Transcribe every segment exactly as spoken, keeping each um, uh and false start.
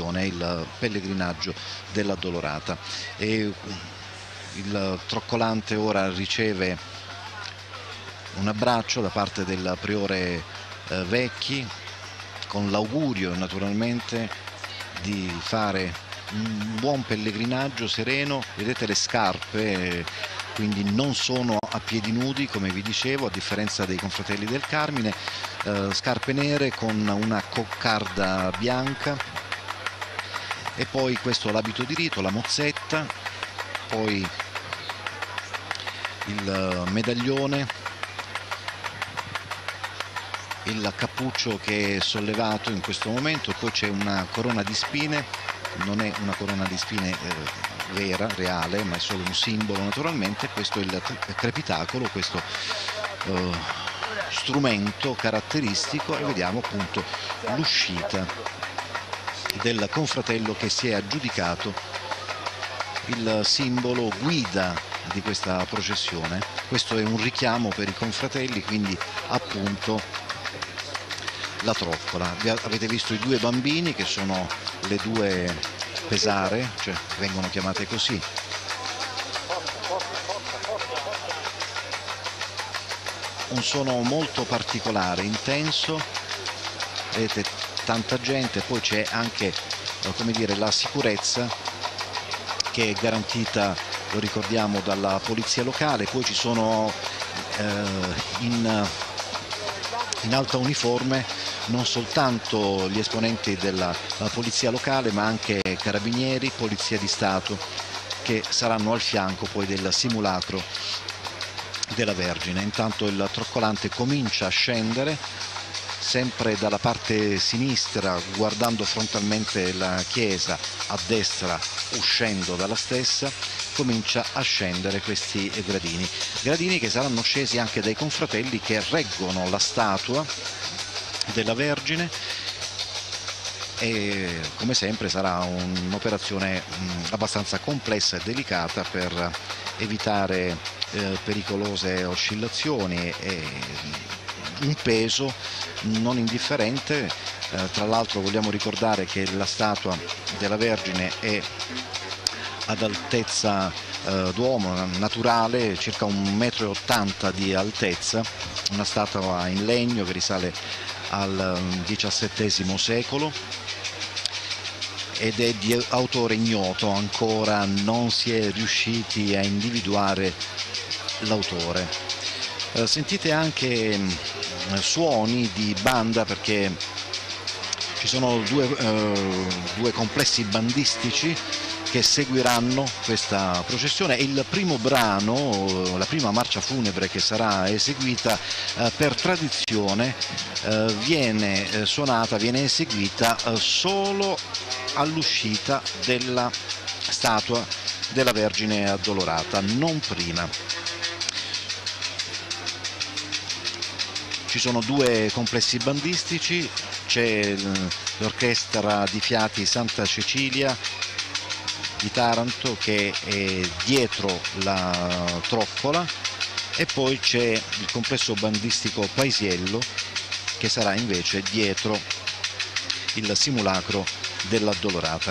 processione, il pellegrinaggio dell'Addolorata. E il troccolante ora riceve un abbraccio da parte del priore eh, Vecchi, con l'augurio naturalmente di fare un buon pellegrinaggio sereno. Vedete le scarpe, quindi non sono a piedi nudi come vi dicevo, a differenza dei confratelli del Carmine, eh, scarpe nere con una coccarda bianca, e poi questo l'abito di rito, la mozzetta, poi il medaglione, il cappuccio che è sollevato in questo momento, poi c'è una corona di spine. Non è una corona di spine eh, vera, reale, ma è solo un simbolo naturalmente. Questo è il crepitacolo, questo eh, strumento caratteristico, e vediamo appunto l'uscita del confratello che si è aggiudicato il simbolo guida di questa processione. Questo è un richiamo per i confratelli, quindi appunto la troccola. Avete visto i due bambini che sono le due pesare, cioè vengono chiamate così. Un suono molto particolare, intenso, vedete tanta gente, poi c'è anche come dire, la sicurezza che è garantita, lo ricordiamo, dalla polizia locale. Poi ci sono eh, in, in alta uniforme non soltanto gli esponenti della polizia locale, ma anche carabinieri, polizia di Stato, che saranno al fianco poi del simulacro della Vergine. Intanto il troccolante comincia a scendere sempre dalla parte sinistra, guardando frontalmente la chiesa, a destra uscendo dalla stessa, comincia a scendere questi gradini, gradini che saranno scesi anche dai confratelli che reggono la statua della Vergine, e come sempre sarà un'operazione abbastanza complessa e delicata per evitare eh, pericolose oscillazioni e un peso non indifferente. Eh, tra l'altro vogliamo ricordare che la statua della Vergine è ad altezza eh, d'uomo naturale, circa un metro e ottanta di altezza, una statua in legno che risale al diciassettesimo secolo ed è di autore ignoto. Ancora non si è riusciti a individuare l'autore. Eh, sentite anche eh, suoni di banda, perché ci sono due, eh, due complessi bandistici che seguiranno questa processione. Il primo brano, la prima marcia funebre che sarà eseguita, eh, per tradizione eh, viene eh, suonata, viene eseguita eh, solo all'uscita della statua della Vergine Addolorata, non prima. Ci sono due complessi bandistici, c'è l'orchestra di fiati Santa Cecilia di Taranto che è dietro la troccola, e poi c'è il complesso bandistico Paisiello che sarà invece dietro il simulacro dell'Addolorata.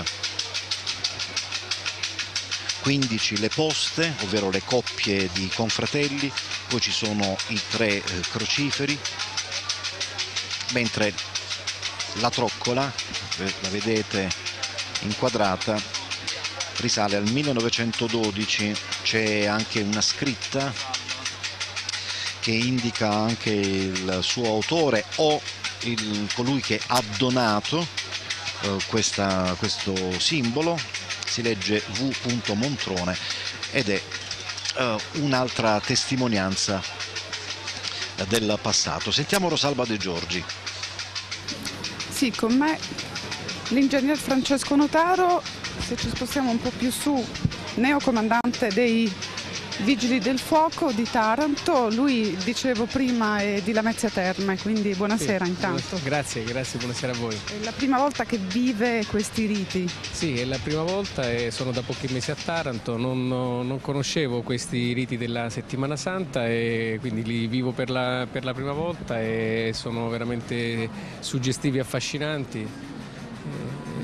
quindici le poste, ovvero le coppie di confratelli, poi ci sono i tre eh, crociferi, mentre la troccola, la vedete inquadrata, risale al millenovecentododici. C'è anche una scritta che indica anche il suo autore o il, colui che ha donato eh, questa, questo simbolo. Si legge V. Montrone ed è eh, un'altra testimonianza del passato. Sentiamo Rosalba De Giorgi. Sì, con me l'ingegner Francesco Notaro. Se ci spostiamo un po' più su, neocomandante dei Vigili del Fuoco di Taranto. Lui, dicevo prima, è di Lamezia Terme, quindi buonasera sì, intanto. Grazie, grazie, buonasera a voi. È la prima volta che vive questi riti? Sì, è la prima volta e sono da pochi mesi a Taranto, non, non conoscevo questi riti della Settimana Santa e quindi li vivo per la, per la prima volta e sono veramente suggestivi e affascinanti. E,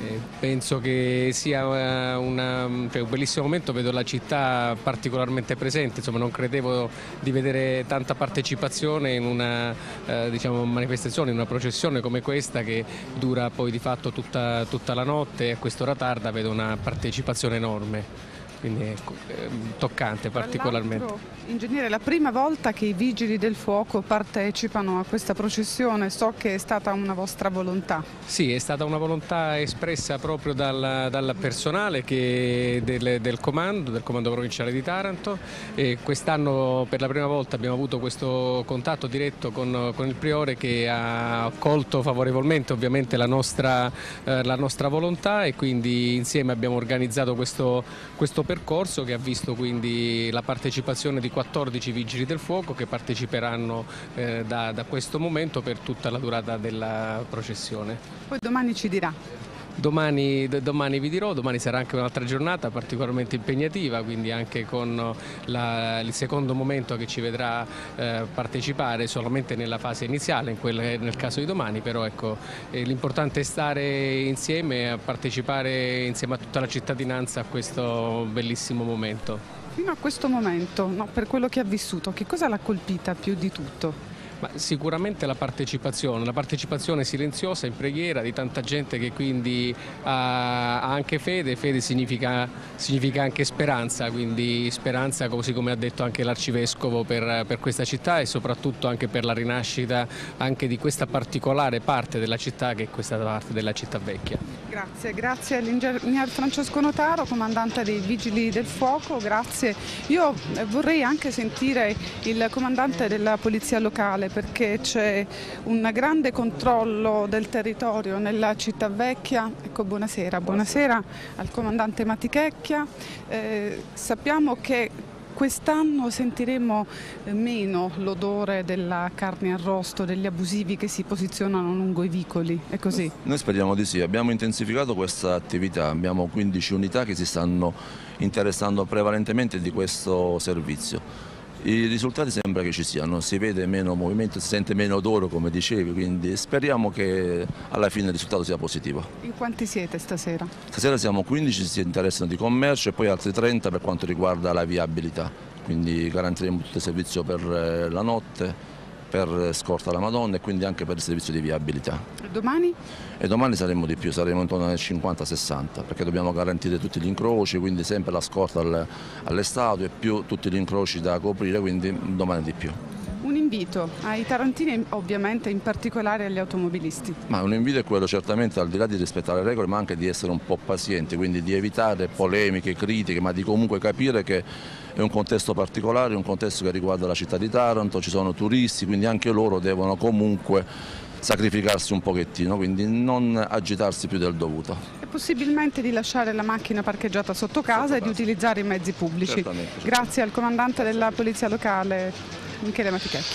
penso che sia una, cioè un bellissimo momento, vedo la città particolarmente presente, insomma non credevo di vedere tanta partecipazione in una eh, diciamo, manifestazione, in una processione come questa che dura poi di fatto tutta, tutta la notte, e a quest'ora tarda vedo una partecipazione enorme. Quindi è toccante particolarmente. Ingegnere, è la prima volta che i vigili del fuoco partecipano a questa processione, so che è stata una vostra volontà. Sì, è stata una volontà espressa proprio dal, dal personale che del, del comando, del comando provinciale di Taranto, e quest'anno per la prima volta abbiamo avuto questo contatto diretto con, con il Priore, che ha accolto favorevolmente ovviamente la nostra, eh, la nostra volontà, e quindi insieme abbiamo organizzato questo, questo percorso che ha visto quindi la partecipazione di quattordici vigili del fuoco che parteciperanno eh, da, da questo momento per tutta la durata della processione. Poi domani ci dirà. Domani, domani vi dirò, domani sarà anche un'altra giornata particolarmente impegnativa, quindi anche con la, il secondo momento che ci vedrà eh, partecipare solamente nella fase iniziale, in quel, nel caso di domani, però ecco, eh, l'importante è stare insieme, a partecipare insieme a tutta la cittadinanza a questo bellissimo momento. Fino a questo momento, no, per quello che ha vissuto, che cosa l'ha colpita più di tutto? Ma sicuramente la partecipazione, la partecipazione silenziosa in preghiera di tanta gente che quindi ha, ha anche fede, fede significa, significa anche speranza, quindi speranza, così come ha detto anche l'Arcivescovo, per, per questa città e soprattutto anche per la rinascita anche di questa particolare parte della città che è questa parte della città vecchia. Grazie, grazie all'ingegner Francesco Notaro, comandante dei Vigili del Fuoco, grazie. Io vorrei anche sentire il comandante della Polizia Locale, perché c'è un grande controllo del territorio nella città vecchia. Ecco, buonasera, buonasera al comandante Matichecchia. Eh, sappiamo che quest'anno sentiremo meno l'odore della carne arrosto, degli abusivi che si posizionano lungo i vicoli, è così? Noi speriamo di sì, abbiamo intensificato questa attività, abbiamo quindici unità che si stanno interessando prevalentemente di questo servizio. I risultati sembra che ci siano, si vede meno movimento, si sente meno odore come dicevi, quindi speriamo che alla fine il risultato sia positivo. In quanti siete stasera? Stasera siamo quindici, si interessano di commercio e poi altri trenta per quanto riguarda la viabilità, quindi garantiremo tutto il servizio per la notte, per scorta alla Madonna e quindi anche per il servizio di viabilità. E domani? E domani saremo di più, saremo intorno ai cinquanta sessanta, perché dobbiamo garantire tutti gli incroci, quindi sempre la scorta alle, alle statue, più tutti gli incroci da coprire, quindi domani di più. Un invito ai tarantini, ovviamente in particolare agli automobilisti. Ma un invito è quello certamente, al di là di rispettare le regole, ma anche di essere un po' pazienti, quindi di evitare polemiche, critiche, ma di comunque capire che è un contesto particolare, un contesto che riguarda la città di Taranto, ci sono turisti, quindi anche loro devono comunque sacrificarsi un pochettino, quindi non agitarsi più del dovuto. E possibilmente di lasciare la macchina parcheggiata sotto casa, sotto casa. E di utilizzare i mezzi pubblici. Certamente. Grazie al comandante della Polizia Locale, Michele Matichecchia.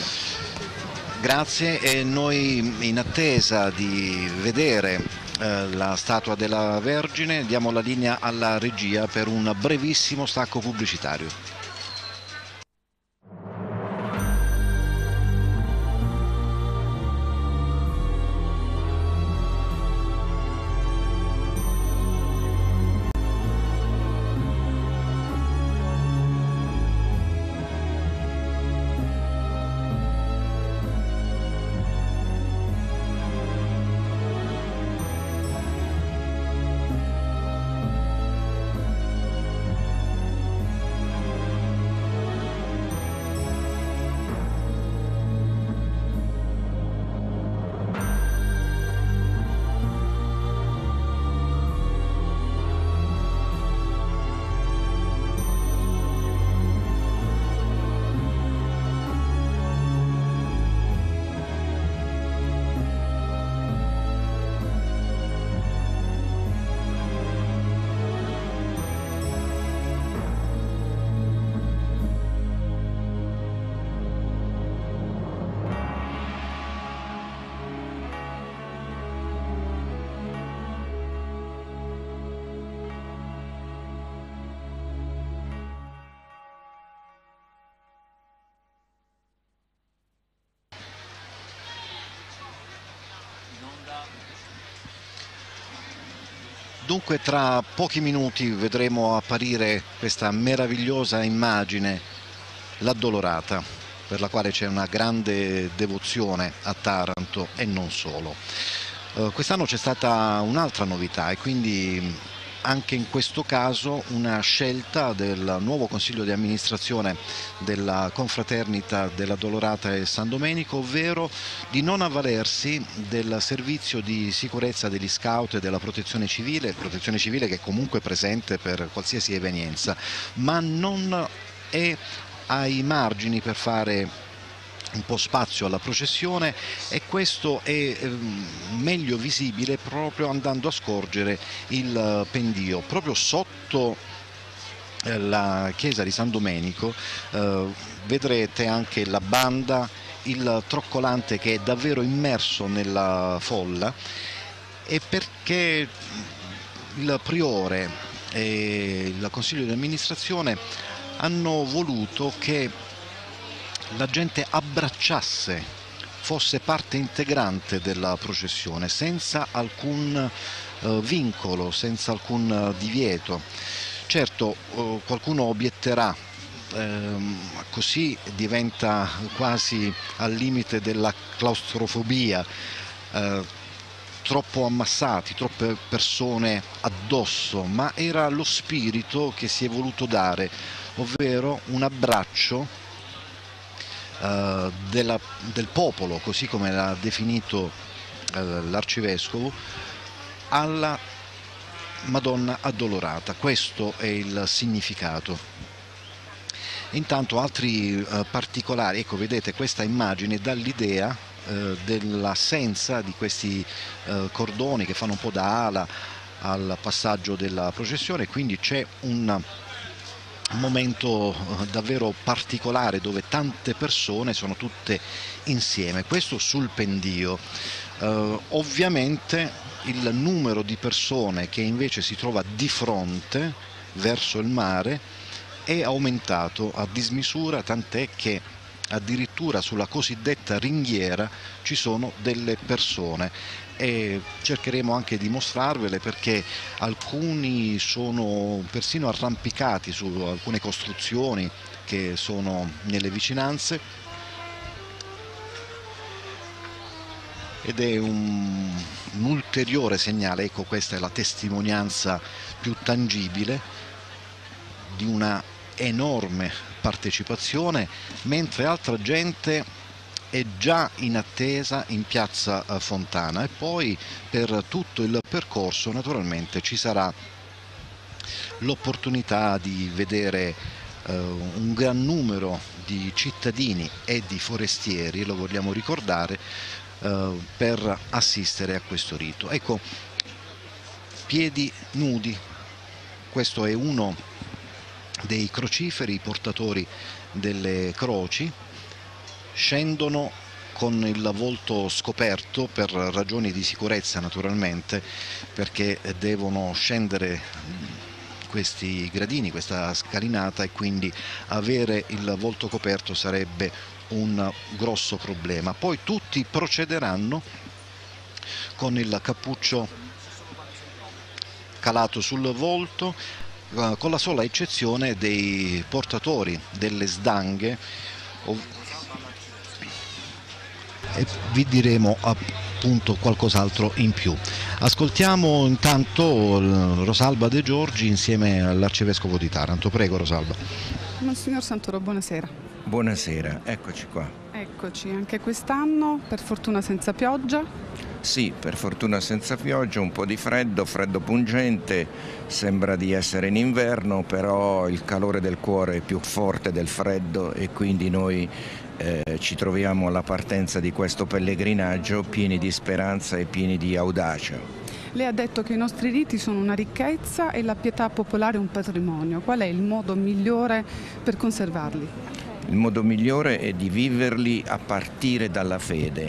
Grazie, e noi in attesa di vedere eh, la statua della Vergine diamo la linea alla regia per un brevissimo stacco pubblicitario. Dunque tra pochi minuti vedremo apparire questa meravigliosa immagine, l'Addolorata, per la quale c'è una grande devozione a Taranto e non solo. Eh, quest'anno c'è stata un'altra novità e quindi anche in questo caso una scelta del nuovo consiglio di amministrazione della confraternita dell'Addolorata e San Domenico, ovvero di non avvalersi del servizio di sicurezza degli scout e della protezione civile, protezione civile che è comunque presente per qualsiasi evenienza, ma non è ai margini per fare un po' spazio alla processione, e questo è eh, meglio visibile proprio andando a scorgere il pendio proprio sotto eh, la chiesa di San Domenico. Eh, vedrete anche la banda, il troccolante che è davvero immerso nella folla, e perché il priore e il consiglio di amministrazione hanno voluto che la gente abbracciasse, fosse parte integrante della processione, senza alcun eh, vincolo, senza alcun eh, divieto. Certo, eh, qualcuno obietterà, ehm, così diventa quasi al limite della claustrofobia, eh, troppo ammassati, troppe persone addosso, ma era lo spirito che si è voluto dare, ovvero un abbraccio Uh, della, del popolo, così come l'ha definito uh, l'arcivescovo, alla Madonna Addolorata. Questo è il significato. Intanto altri uh, particolari, ecco, vedete questa immagine dà l'idea uh, dell'assenza di questi uh, cordoni che fanno un po' da ala al passaggio della processione, quindi c'è un un momento davvero particolare dove tante persone sono tutte insieme, questo sul pendio. Eh, ovviamente il numero di persone che invece si trova di fronte verso il mare è aumentato a dismisura, tant'è che addirittura sulla cosiddetta ringhiera ci sono delle persone, e cercheremo anche di mostrarvele perché alcuni sono persino arrampicati su alcune costruzioni che sono nelle vicinanze, ed è un, un ulteriore segnale, ecco, questa è la testimonianza più tangibile di una enorme partecipazione, mentre altra gente è già in attesa in piazza Fontana, e poi per tutto il percorso naturalmente ci sarà l'opportunità di vedere eh, un gran numero di cittadini e di forestieri, lo vogliamo ricordare, eh, per assistere a questo rito. Ecco, piedi nudi, questo è uno dei crociferi, i portatori delle croci scendono con il volto scoperto per ragioni di sicurezza, naturalmente, perché devono scendere questi gradini, questa scalinata, e quindi avere il volto coperto sarebbe un grosso problema. Poi tutti procederanno con il cappuccio calato sul volto, con la sola eccezione dei portatori delle sdanghe, e vi diremo appunto qualcos'altro in più. Ascoltiamo intanto Rosalba De Giorgi insieme all'arcivescovo di Taranto. Prego, Rosalba. Monsignor Santoro, buonasera. Buonasera, eccoci qua. Eccoci, anche quest'anno, per fortuna senza pioggia. Sì, per fortuna senza pioggia, un po' di freddo, freddo pungente, sembra di essere in inverno, però il calore del cuore è più forte del freddo, e quindi noi eh, ci troviamo alla partenza di questo pellegrinaggio pieni di speranza e pieni di audacia. Lei ha detto che i nostri riti sono una ricchezza e la pietà popolare un patrimonio. Qual è il modo migliore per conservarli? Il modo migliore è di viverli a partire dalla fede.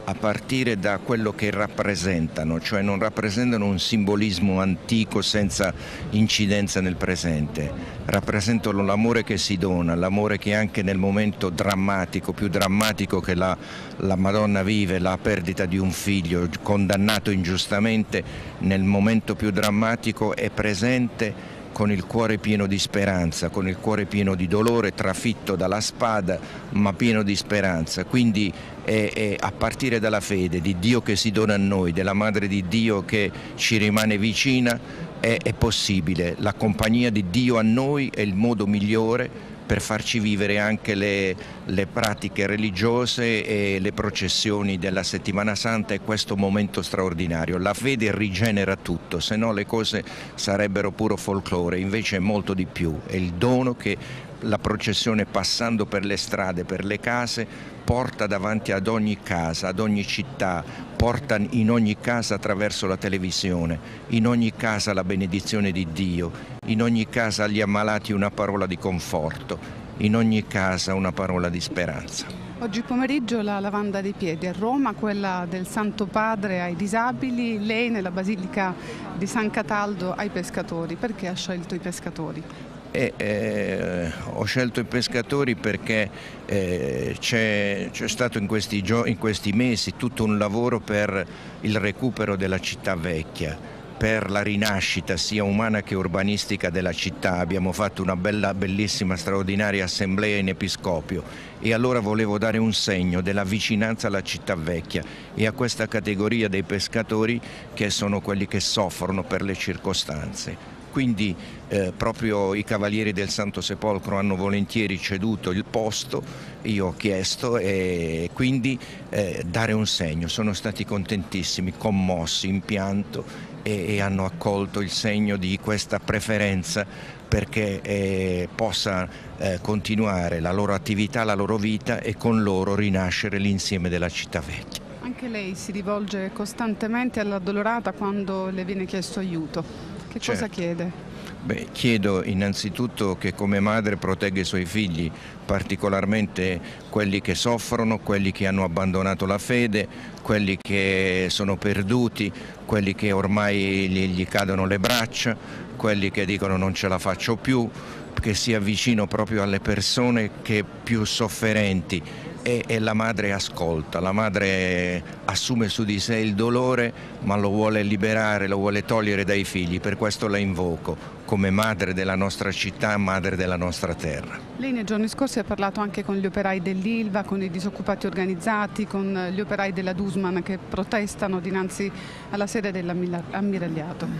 a partire da quello che rappresentano, cioè non rappresentano un simbolismo antico senza incidenza nel presente, rappresentano l'amore che si dona, l'amore che anche nel momento drammatico, più drammatico che la, la Madonna vive, la perdita di un figlio condannato ingiustamente, nel momento più drammatico è presente con il cuore pieno di speranza, con il cuore pieno di dolore, trafitto dalla spada, ma pieno di speranza. Quindi è, è a partire dalla fede di Dio che si dona a noi, della Madre di Dio che ci rimane vicina, è, è possibile. La compagnia di Dio a noi è il modo migliore per farci vivere anche le, le pratiche religiose e le processioni della Settimana Santa e questo momento straordinario. La fede rigenera tutto, se no le cose sarebbero puro folklore, invece è molto di più, è il dono che la processione passando per le strade, per le case, porta davanti ad ogni casa, ad ogni città, porta in ogni casa attraverso la televisione, in ogni casa la benedizione di Dio, in ogni casa agli ammalati una parola di conforto, in ogni casa una parola di speranza. Oggi pomeriggio la lavanda dei piedi a Roma, quella del Santo Padre ai disabili, lei nella Basilica di San Cataldo ai pescatori. Perché ha scelto i pescatori? E, eh, ho scelto i pescatori perché eh, c'è stato in questi, in questi mesi tutto un lavoro per il recupero della città vecchia, per la rinascita sia umana che urbanistica della città. Abbiamo fatto una bella, bellissima, straordinaria assemblea in Episcopio e allora volevo dare un segno della vicinanza alla città vecchia e a questa categoria dei pescatori che sono quelli che soffrono per le circostanze. Quindi eh, proprio i Cavalieri del Santo Sepolcro hanno volentieri ceduto il posto, io ho chiesto e quindi eh, dare un segno. Sono stati contentissimi, commossi, in pianto e, e hanno accolto il segno di questa preferenza perché eh, possa eh, continuare la loro attività, la loro vita e con loro rinascere l'insieme della città vecchia. Anche lei si rivolge costantemente all'addolorata quando le viene chiesto aiuto. Che Certo. cosa chiede? Beh, chiedo innanzitutto che come madre protegga i suoi figli, particolarmente quelli che soffrono, quelli che hanno abbandonato la fede, quelli che sono perduti, quelli che ormai gli, gli cadono le braccia, quelli che dicono non ce la faccio più, che sia vicino proprio alle persone che più sofferenti. E, e la madre ascolta, la madre assume su di sé il dolore ma lo vuole liberare, lo vuole togliere dai figli, per questo la invoco come madre della nostra città, madre della nostra terra. Lei nei giorni scorsi ha parlato anche con gli operai dell'Ilva, con i disoccupati organizzati, con gli operai della Dusman che protestano dinanzi alla sede dell'ammiragliato.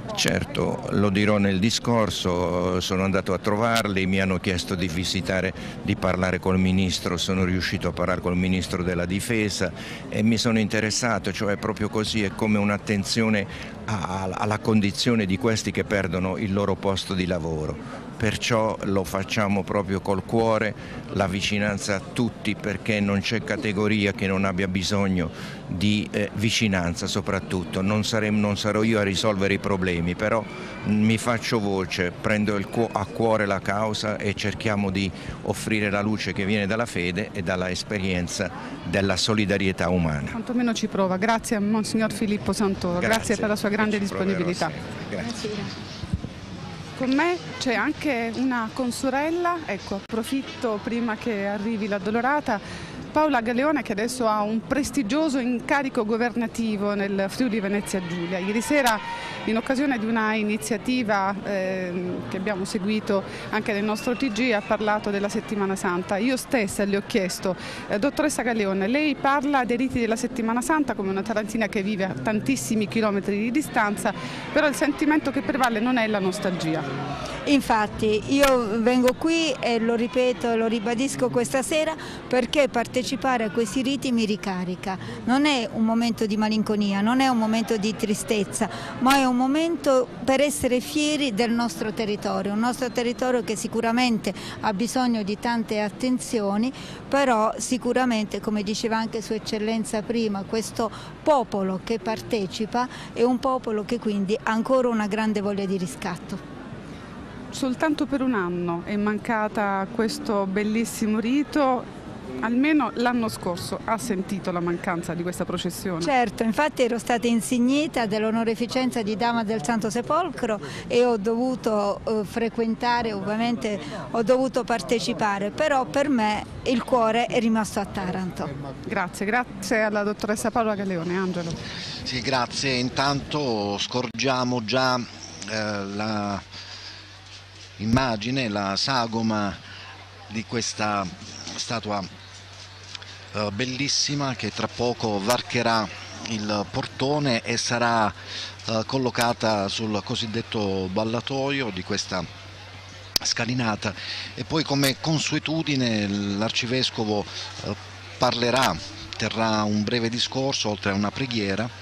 Certo, lo dirò nel discorso, sono andato a trovarli, mi hanno chiesto di visitare, di parlare col ministro, sono riuscito a parlare col ministro della difesa e mi sono interessato, cioè proprio così è come un'attenzione alla condizione di questi che perdono il loro posto di lavoro. Perciò lo facciamo proprio col cuore, la vicinanza a tutti, perché non c'è categoria che non abbia bisogno di eh, vicinanza soprattutto. Non, saremo, non sarò io a risolvere i problemi, però mi faccio voce, prendo il cu- a cuore la causa e cerchiamo di offrire la luce che viene dalla fede e dalla esperienza della solidarietà umana. Quantomeno ci prova. Grazie a Monsignor Filippo Santoro, grazie, grazie per la sua grande disponibilità. Grazie. Con me c'è anche una consorella, ecco, approfitto prima che arrivi l'addolorata, Paola Galeone, che adesso ha un prestigioso incarico governativo nel Friuli Venezia Giulia. Ieri sera, in occasione di una iniziativa eh, che abbiamo seguito anche nel nostro T G, ha parlato della Settimana Santa. Io stessa le ho chiesto, eh, dottoressa Galeone, lei parla dei riti della Settimana Santa come una tarantina che vive a tantissimi chilometri di distanza, però il sentimento che prevale non è la nostalgia. Infatti io vengo qui e lo ripeto e lo ribadisco questa sera perché partecipare a questi riti mi ricarica. Non è un momento di malinconia, non è un momento di tristezza, ma è un momento per essere fieri del nostro territorio, un nostro territorio che sicuramente ha bisogno di tante attenzioni, però sicuramente, come diceva anche Sua Eccellenza prima, questo popolo che partecipa è un popolo che quindi ha ancora una grande voglia di riscatto. Soltanto per un anno è mancata questo bellissimo rito, almeno l'anno scorso ha sentito la mancanza di questa processione? Certo, infatti ero stata insignita dell'onoreficenza di Dama del Santo Sepolcro e ho dovuto eh, frequentare, ovviamente ho dovuto partecipare, però per me il cuore è rimasto a Taranto. Grazie, grazie alla dottoressa Paola Galeone. Angelo. Sì, grazie. Intanto scorgiamo già eh, la immagine, la sagoma di questa statua Uh, bellissima che tra poco varcherà il portone e sarà uh, collocata sul cosiddetto ballatoio di questa scalinata, e poi come consuetudine l'arcivescovo uh, parlerà, terrà un breve discorso oltre a una preghiera,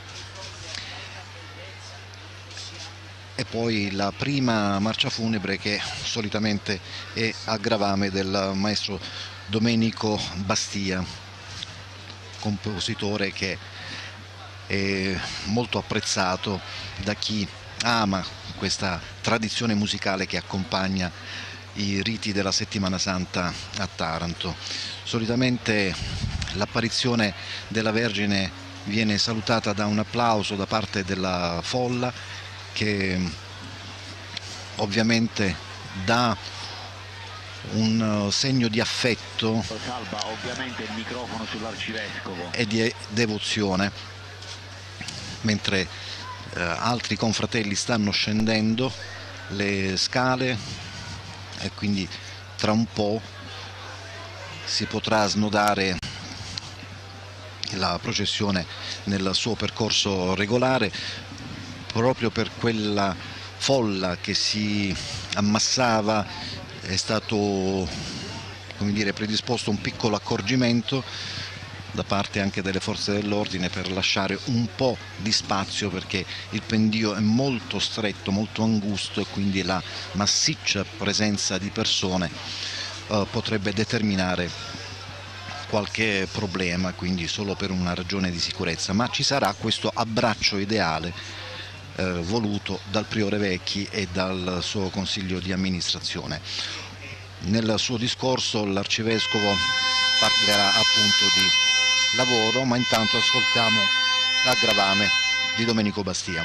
e poi la prima marcia funebre che solitamente è a gravame del maestro Domenico Bastia, compositore che è molto apprezzato da chi ama questa tradizione musicale che accompagna i riti della Settimana Santa a Taranto. Solitamente l'apparizione della Vergine viene salutata da un applauso da parte della folla, che ovviamente dà un segno di affetto salva ovviamente il microfono sull'arcivescovo e di devozione, mentre eh, altri confratelli stanno scendendo le scale e quindi tra un po' si potrà snodare la processione nel suo percorso regolare. Proprio per quella folla che si ammassava è stato, come dire, predisposto un piccolo accorgimento da parte anche delle forze dell'ordine per lasciare un po' di spazio, perché il pendio è molto stretto, molto angusto, e quindi la massiccia presenza di persone eh, potrebbe determinare qualche problema, quindi solo per una ragione di sicurezza. Ma ci sarà questo abbraccio ideale Eh, voluto dal priore Vecchi e dal suo consiglio di amministrazione. Nel suo discorso l'arcivescovo parlerà appunto di lavoro, ma intanto ascoltiamo l'aggravame di Domenico Bastia.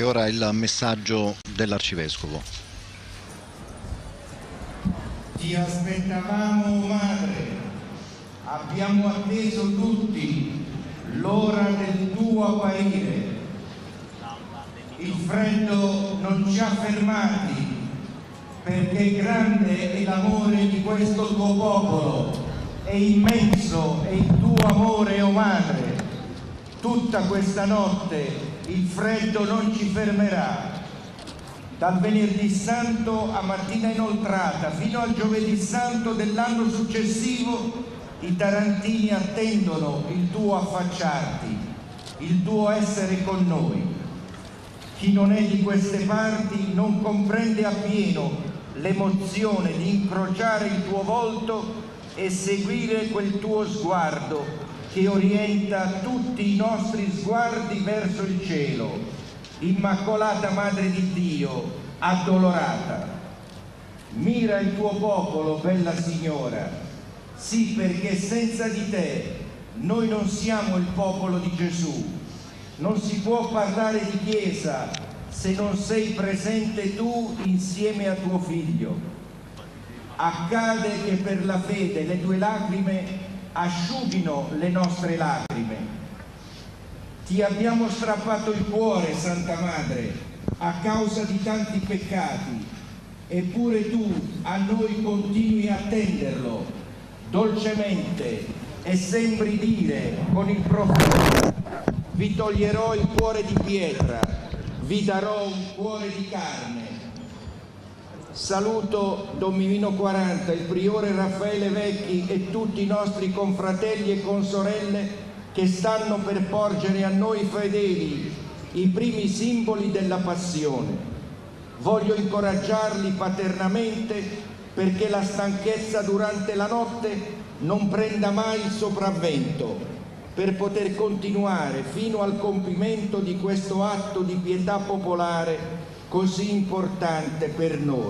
ora il messaggio dell'Arcivescovo. Ti aspettavamo, madre, abbiamo atteso tutti l'ora del tuo apparire. Il freddo non ci ha fermati, perché grande è l'amore di questo tuo popolo, è immenso è il tuo amore, o madre. Tutta questa notte il freddo non ci fermerà. Dal venerdì santo a mattina inoltrata fino al giovedì santo dell'anno successivo i tarantini attendono il tuo affacciarti, il tuo essere con noi. Chi non è di queste parti non comprende appieno l'emozione di incrociare il tuo volto e seguire quel tuo sguardo che orienta tutti i nostri sguardi verso il cielo. Immacolata Madre di Dio, addolorata. Mira il tuo popolo, bella Signora, sì, perché senza di te noi non siamo il popolo di Gesù. Non si può parlare di Chiesa se non sei presente tu insieme a tuo Figlio. Accade che per la fede le tue lacrime asciughino le nostre lacrime. Ti abbiamo strappato il cuore, Santa Madre, a causa di tanti peccati, eppure tu a noi continui a tenderlo dolcemente e sembri dire con il profeta: vi toglierò il cuore di pietra, vi darò un cuore di carne. Saluto Don Mimino quaranta, il priore Raffaele Vecchi e tutti i nostri confratelli e consorelle che stanno per porgere a noi fedeli i primi simboli della passione. Voglio incoraggiarli paternamente perché la stanchezza durante la notte non prenda mai il sopravvento, per poter continuare fino al compimento di questo atto di pietà popolare così importante per noi.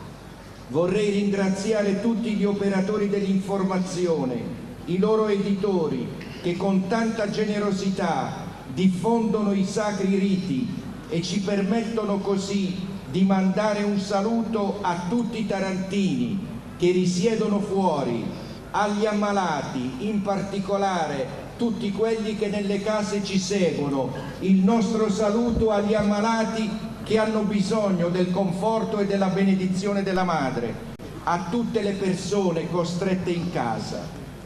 Vorrei ringraziare tutti gli operatori dell'informazione, i loro editori, che con tanta generosità diffondono i sacri riti e ci permettono così di mandare un saluto a tutti i tarantini che risiedono fuori, agli ammalati, in particolare tutti quelli che nelle case ci seguono. Il nostro saluto agli ammalati che hanno bisogno del conforto e della benedizione della Madre, a tutte le persone costrette in casa.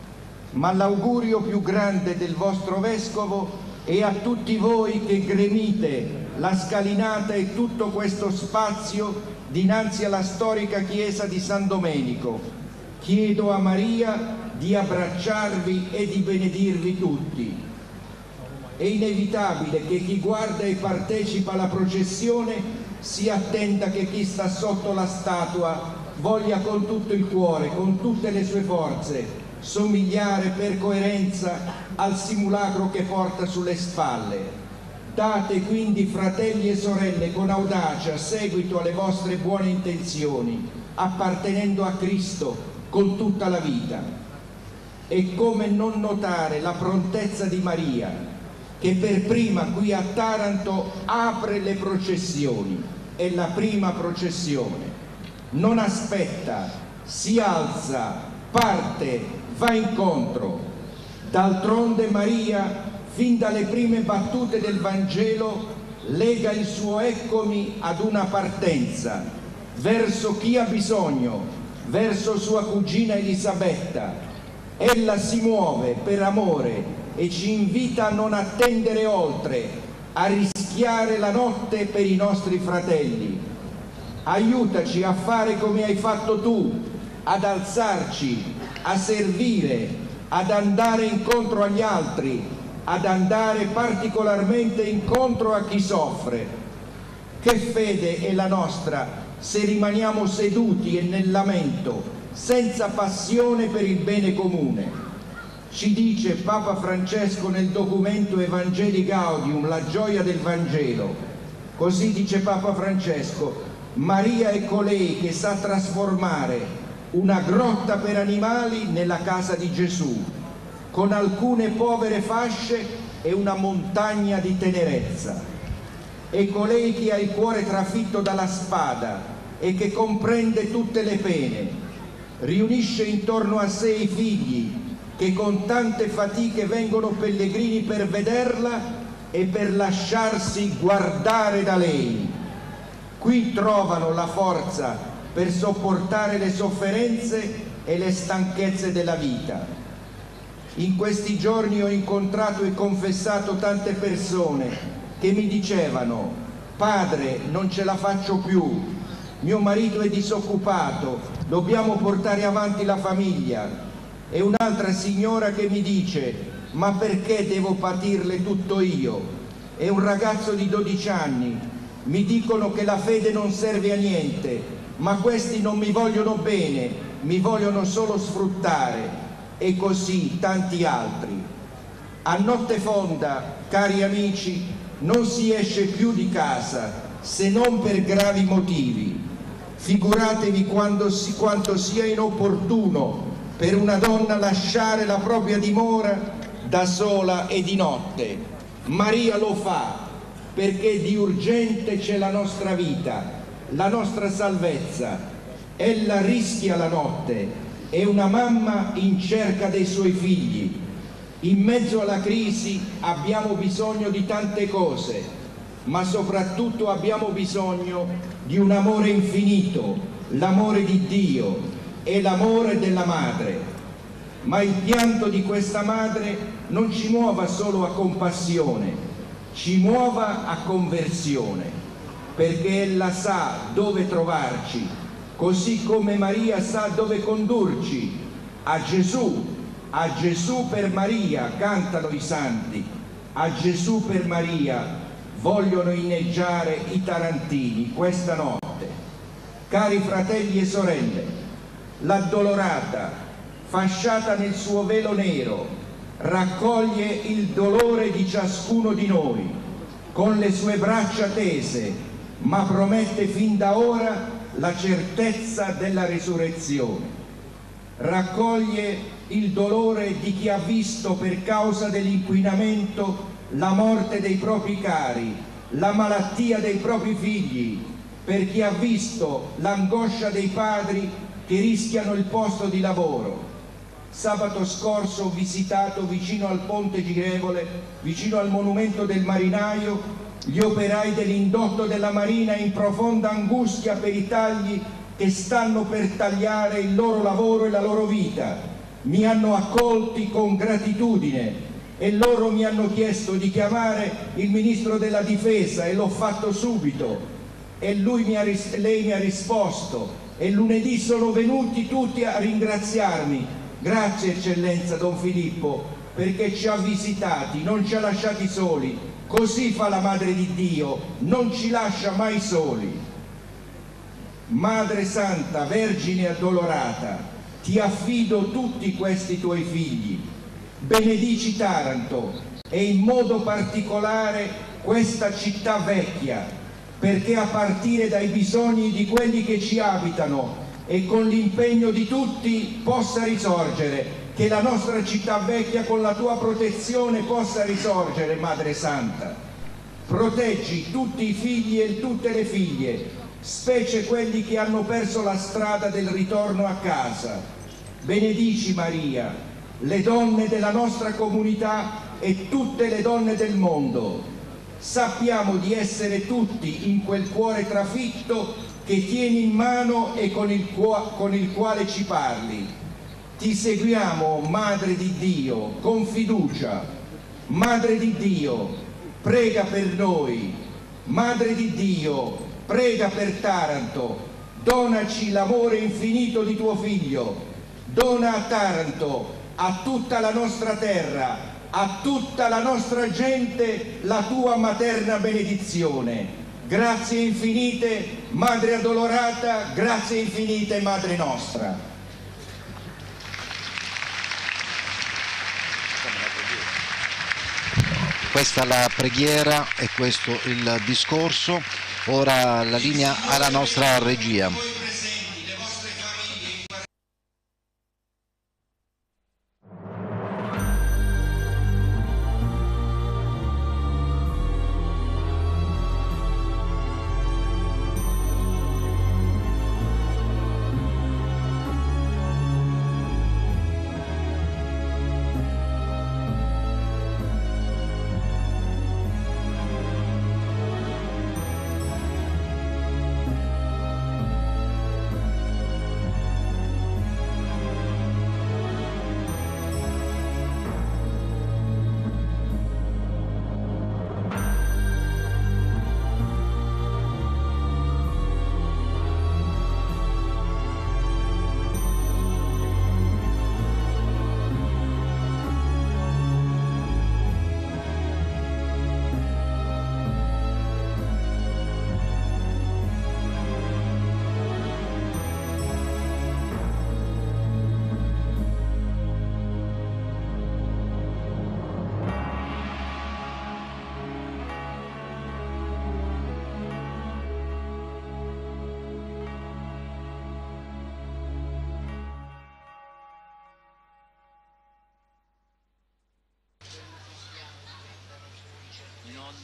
Ma l'augurio più grande del vostro Vescovo è a tutti voi che gremite la scalinata e tutto questo spazio dinanzi alla storica chiesa di San Domenico. Chiedo a Maria di abbracciarvi e di benedirvi tutti. È inevitabile che chi guarda e partecipa alla processione si attenda che chi sta sotto la statua voglia con tutto il cuore, con tutte le sue forze, somigliare per coerenza al simulacro che porta sulle spalle. Date quindi, fratelli e sorelle, con audacia seguito alle vostre buone intenzioni, appartenendo a Cristo con tutta la vita. E come non notare la prontezza di Maria, che per prima qui a Taranto apre le processioni, è la prima processione, non aspetta, si alza, parte, va incontro. D'altronde Maria, fin dalle prime battute del Vangelo, lega il suo eccomi ad una partenza, verso chi ha bisogno, verso sua cugina Elisabetta. Ella si muove per amore e ci invita a non attendere oltre, a rischiare la notte per i nostri fratelli. Aiutaci a fare come hai fatto tu, ad alzarci, a servire, ad andare incontro agli altri, ad andare particolarmente incontro a chi soffre. Che fede è la nostra se rimaniamo seduti e nel lamento, senza passione per il bene comune? Ci dice Papa Francesco nel documento Evangelii Gaudium, la gioia del Vangelo. Così dice Papa Francesco: Maria è colei che sa trasformare una grotta per animali nella casa di Gesù, con alcune povere fasce e una montagna di tenerezza. è colei che ha il cuore trafitto dalla spada e che comprende tutte le pene. Riunisce intorno a sé i figli che con tante fatiche vengono pellegrini per vederla e per lasciarsi guardare da lei. Qui trovano la forza per sopportare le sofferenze e le stanchezze della vita. In questi giorni ho incontrato e confessato tante persone che mi dicevano: padre, non ce la faccio più, mio marito è disoccupato, dobbiamo portare avanti la famiglia. E un'altra signora che mi dice: ma perché devo patirle tutto io? E un ragazzo di dodici anni: mi dicono che la fede non serve a niente, ma questi non mi vogliono bene, mi vogliono solo sfruttare. E così tanti altri. A notte fonda, cari amici, non si esce più di casa se non per gravi motivi. Figuratevi quando si, quanto sia inopportuno per una donna lasciare la propria dimora da sola e di notte. Maria lo fa perché di urgente c'è la nostra vita, la nostra salvezza. Ella rischia la notte, è una mamma in cerca dei suoi figli. In mezzo alla crisi abbiamo bisogno di tante cose, ma soprattutto abbiamo bisogno di un amore infinito, l'amore di Dio e l'amore della madre. Ma il pianto di questa madre non ci muova solo a compassione, ci muova a conversione, perché ella sa dove trovarci, così come Maria sa dove condurci, a Gesù. A Gesù per Maria cantano i santi, a Gesù per Maria vogliono inneggiare i tarantini questa notte. Cari fratelli e sorelle, l'addolorata, fasciata nel suo velo nero, raccoglie il dolore di ciascuno di noi con le sue braccia tese, ma promette fin da ora la certezza della risurrezione. Raccoglie il dolore di chi ha visto per causa dell'inquinamento la morte dei propri cari, la malattia dei propri figli, per chi ha visto l'angoscia dei padri che rischiano il posto di lavoro. Sabato scorso ho visitato vicino al ponte girevole, vicino al monumento del marinaio, gli operai dell'indotto della Marina in profonda angustia per i tagli che stanno per tagliare il loro lavoro e la loro vita. Mi hanno accolti con gratitudine e loro mi hanno chiesto di chiamare il ministro della difesa e l'ho fatto subito e lui mi ha, lei mi ha risposto e lunedì sono venuti tutti a ringraziarmi. Grazie eccellenza Don Filippo, perché ci ha visitati, non ci ha lasciati soli. Così fa la Madre di Dio, non ci lascia mai soli. Madre Santa, Vergine addolorata, ti affido tutti questi tuoi figli. Benedici Taranto e in modo particolare questa città vecchia, perché a partire dai bisogni di quelli che ci abitano e con l'impegno di tutti possa risorgere, che la nostra città vecchia con la tua protezione possa risorgere, Madre Santa. Proteggi tutti i figli e tutte le figlie, specie quelli che hanno perso la strada del ritorno a casa. Benedici Maria, le donne della nostra comunità e tutte le donne del mondo. Sappiamo di essere tutti in quel cuore trafitto che tieni in mano e con il, con il quale ci parli. Ti seguiamo, Madre di Dio, con fiducia. Madre di Dio, prega per noi. Madre di Dio, prega per Taranto. Donaci l'amore infinito di tuo Figlio. Dona a Taranto, a tutta la nostra terra, a tutta la nostra gente, la tua materna benedizione. Grazie infinite, Madre addolorata, grazie infinite, Madre nostra. Questa è la preghiera e questo il discorso. Ora la linea alla nostra regia.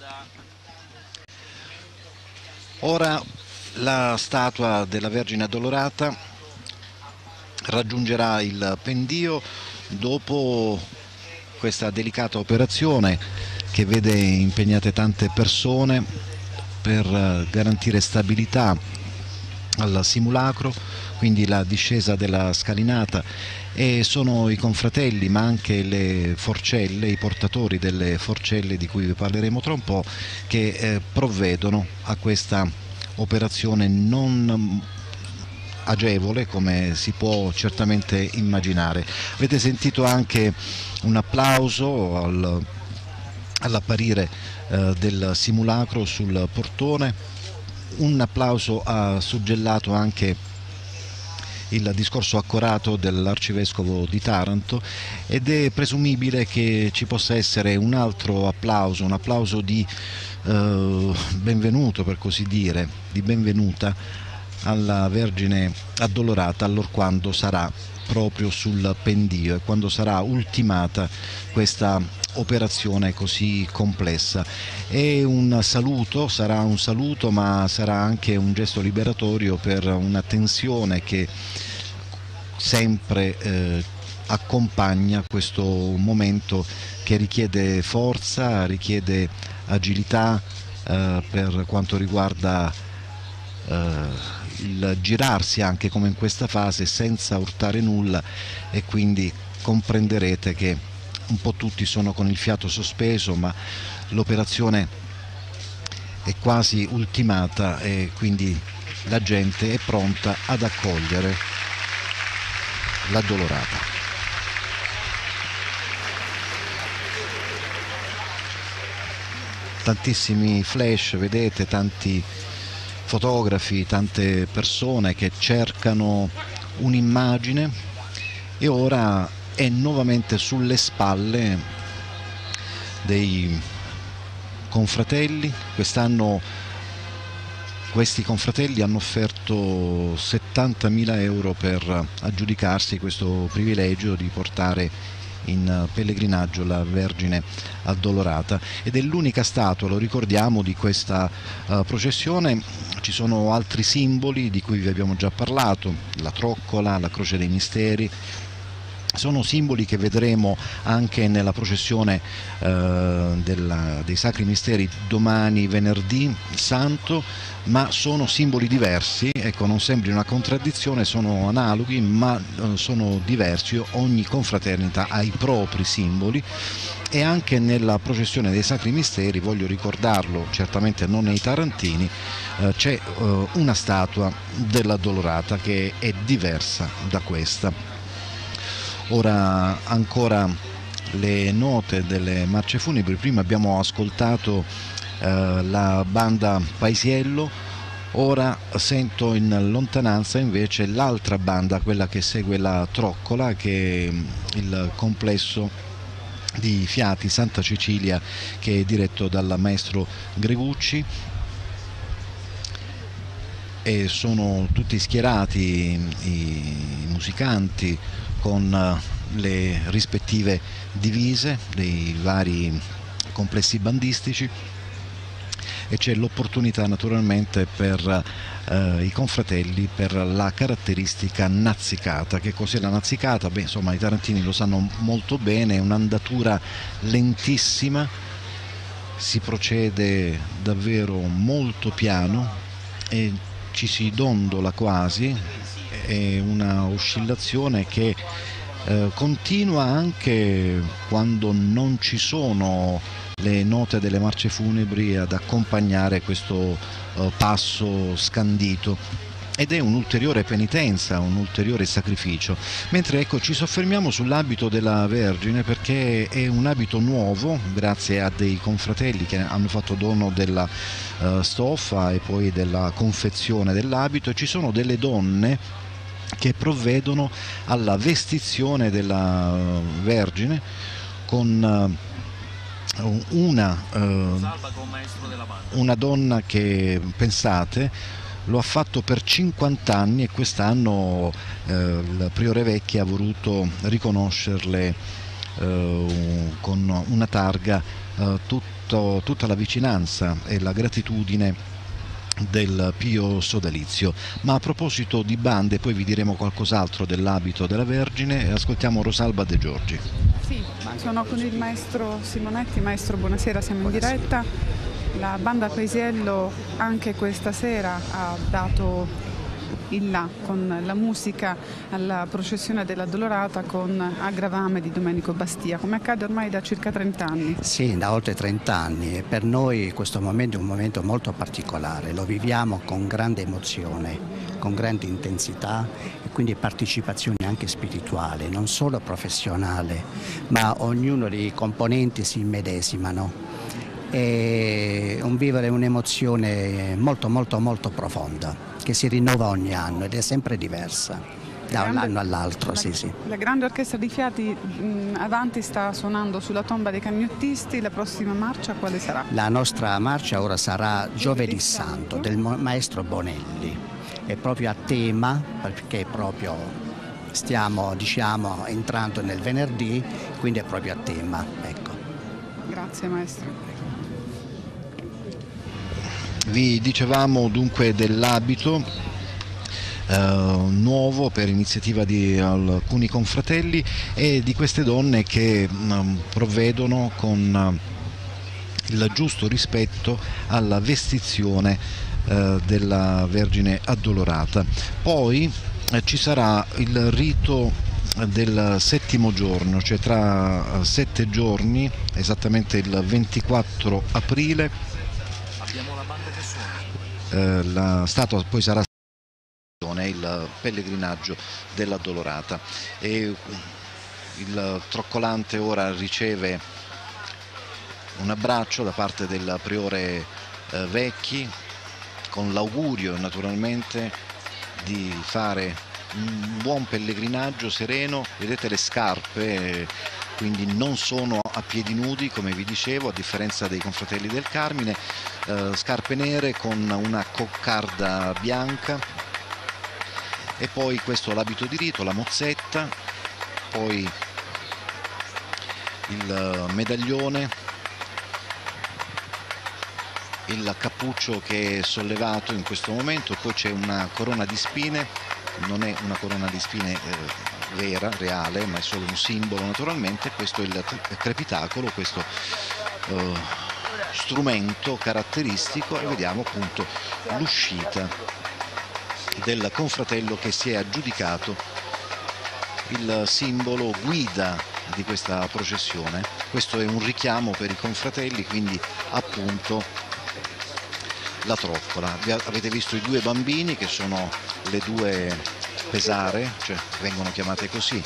Ora la statua della Vergine Addolorata raggiungerà il pendio dopo questa delicata operazione che vede impegnate tante persone per garantire stabilità al simulacro, quindi la discesa della scalinata, e sono i confratelli ma anche le forcelle, i portatori delle forcelle di cui vi parleremo tra un po', che eh, provvedono a questa operazione non agevole come si può certamente immaginare. Avete sentito anche un applauso al, all'apparire eh, del simulacro sul portone. Un applauso ha suggellato anche il discorso accorato dell'arcivescovo di Taranto, ed è presumibile che ci possa essere un altro applauso, un applauso di eh, benvenuto, per così dire, di benvenuta alla Vergine Addolorata allorquando sarà proprio sul pendio e quando sarà ultimata questa operazione così complessa. È un saluto, sarà un saluto, ma sarà anche un gesto liberatorio per una tensione che sempre eh, accompagna questo momento, che richiede forza, richiede agilità eh, per quanto riguarda eh, il girarsi anche come in questa fase senza urtare nulla, e quindi comprenderete che un po' tutti sono con il fiato sospeso, ma l'operazione è quasi ultimata e quindi la gente è pronta ad accogliere l'Addolorata. Tantissimi flash, vedete, tanti fotografi, tante persone che cercano un'immagine, e ora è nuovamente sulle spalle dei confratelli. Quest'anno questi confratelli hanno offerto settantamila euro per aggiudicarsi questo privilegio di portare in pellegrinaggio la Vergine Addolorata, ed è l'unica statua, lo ricordiamo, di questa uh, processione. Ci sono altri simboli di cui vi abbiamo già parlato, la troccola, la croce dei misteri. Sono simboli che vedremo anche nella processione eh, della, dei Sacri Misteri domani, venerdì santo, ma sono simboli diversi. Ecco, non sembri una contraddizione, sono analoghi ma eh, sono diversi. Ogni confraternita ha i propri simboli, e anche nella processione dei Sacri Misteri, voglio ricordarlo, certamente non nei tarantini, eh, c'è eh, una statua dell'Addolorata che è diversa da questa. Ora ancora le note delle marce funebri. Prima abbiamo ascoltato eh, la banda Paisiello, ora sento in lontananza invece l'altra banda, quella che segue la troccola, che è il complesso di Fiati Santa Cecilia, che è diretto dal maestro Gregucci, e sono tutti schierati i musicanti con le rispettive divise dei vari complessi bandistici, e c'è l'opportunità naturalmente per eh, i confratelli per la caratteristica nazzicata. Che cos'è la nazzicata? Beh, insomma, i tarantini lo sanno molto bene, è un'andatura lentissima, si procede davvero molto piano e ci si dondola quasi. È una oscillazione che eh, continua anche quando non ci sono le note delle marce funebri ad accompagnare questo eh, passo scandito, ed è un'ulteriore penitenza, un ulteriore sacrificio. Mentre ecco, ci soffermiamo sull'abito della Vergine, perché è un abito nuovo grazie a dei confratelli che hanno fatto dono della uh, stoffa e poi della confezione dell'abito, e ci sono delle donne che provvedono alla vestizione della Vergine con uh, una, uh, una donna che, pensate, lo ha fatto per cinquanta anni, e quest'anno eh, il Priore Vecchi ha voluto riconoscerle eh, con una targa eh, tutta tutto, tutta la vicinanza e la gratitudine del Pio Sodalizio. Ma a proposito di bande, poi vi diremo qualcos'altro dell'abito della Vergine, e ascoltiamo Rosalba De Giorgi. Sì, sono con il maestro Simonetti. Maestro, buonasera, siamo in diretta. La banda Paesiello anche questa sera ha dato il là con la musica alla processione dell'Addolorata con Aggravame di Domenico Bastia, come accade ormai da circa trenta anni. Sì, da oltre trenta anni, e per noi questo momento è un momento molto particolare, lo viviamo con grande emozione, con grande intensità e quindi partecipazione anche spirituale, non solo professionale, ma ognuno dei componenti si immedesimano. È un vivere un'emozione molto molto molto profonda, che si rinnova ogni anno ed è sempre diversa da un anno all'altro. La, sì, sì. la grande orchestra di Fiati mh, avanti sta suonando sulla tomba dei cagnottisti. La prossima marcia quale sarà? La nostra marcia ora sarà Giovedì Santo del maestro Bonelli, è proprio a tema, perché proprio stiamo, diciamo, entrando nel venerdì, quindi è proprio a tema. Ecco. Grazie maestro. Vi dicevamo dunque dell'abito eh, nuovo per iniziativa di alcuni confratelli e di queste donne che mh, provvedono con uh, il giusto rispetto alla vestizione eh, della Vergine Addolorata. Poi eh, ci sarà il rito del settimo giorno, cioè tra sette giorni, esattamente il ventiquattro aprile. Abbiamo la banda che suona. Eh, la statua poi sarà il pellegrinaggio dell'Addolorata e il troccolante ora riceve un abbraccio da parte del priore eh, Vecchi, con l'augurio naturalmente di fare un buon pellegrinaggio sereno. Vedete le scarpe, quindi non sono a piedi nudi come vi dicevo, a differenza dei confratelli del Carmine, eh, scarpe nere con una coccarda bianca, e poi questo è l'abito di rito, la mozzetta, poi il medaglione, il cappuccio che è sollevato in questo momento, poi c'è una corona di spine, non è una corona di spine eh, vera, reale, ma è solo un simbolo naturalmente. Questo è il crepitacolo, questo uh, strumento caratteristico, e vediamo appunto l'uscita del confratello che si è aggiudicato il simbolo guida di questa processione. Questo è un richiamo per i confratelli, quindi appunto la troccola. Avete visto i due bambini che sono le due pesare, cioè vengono chiamate così.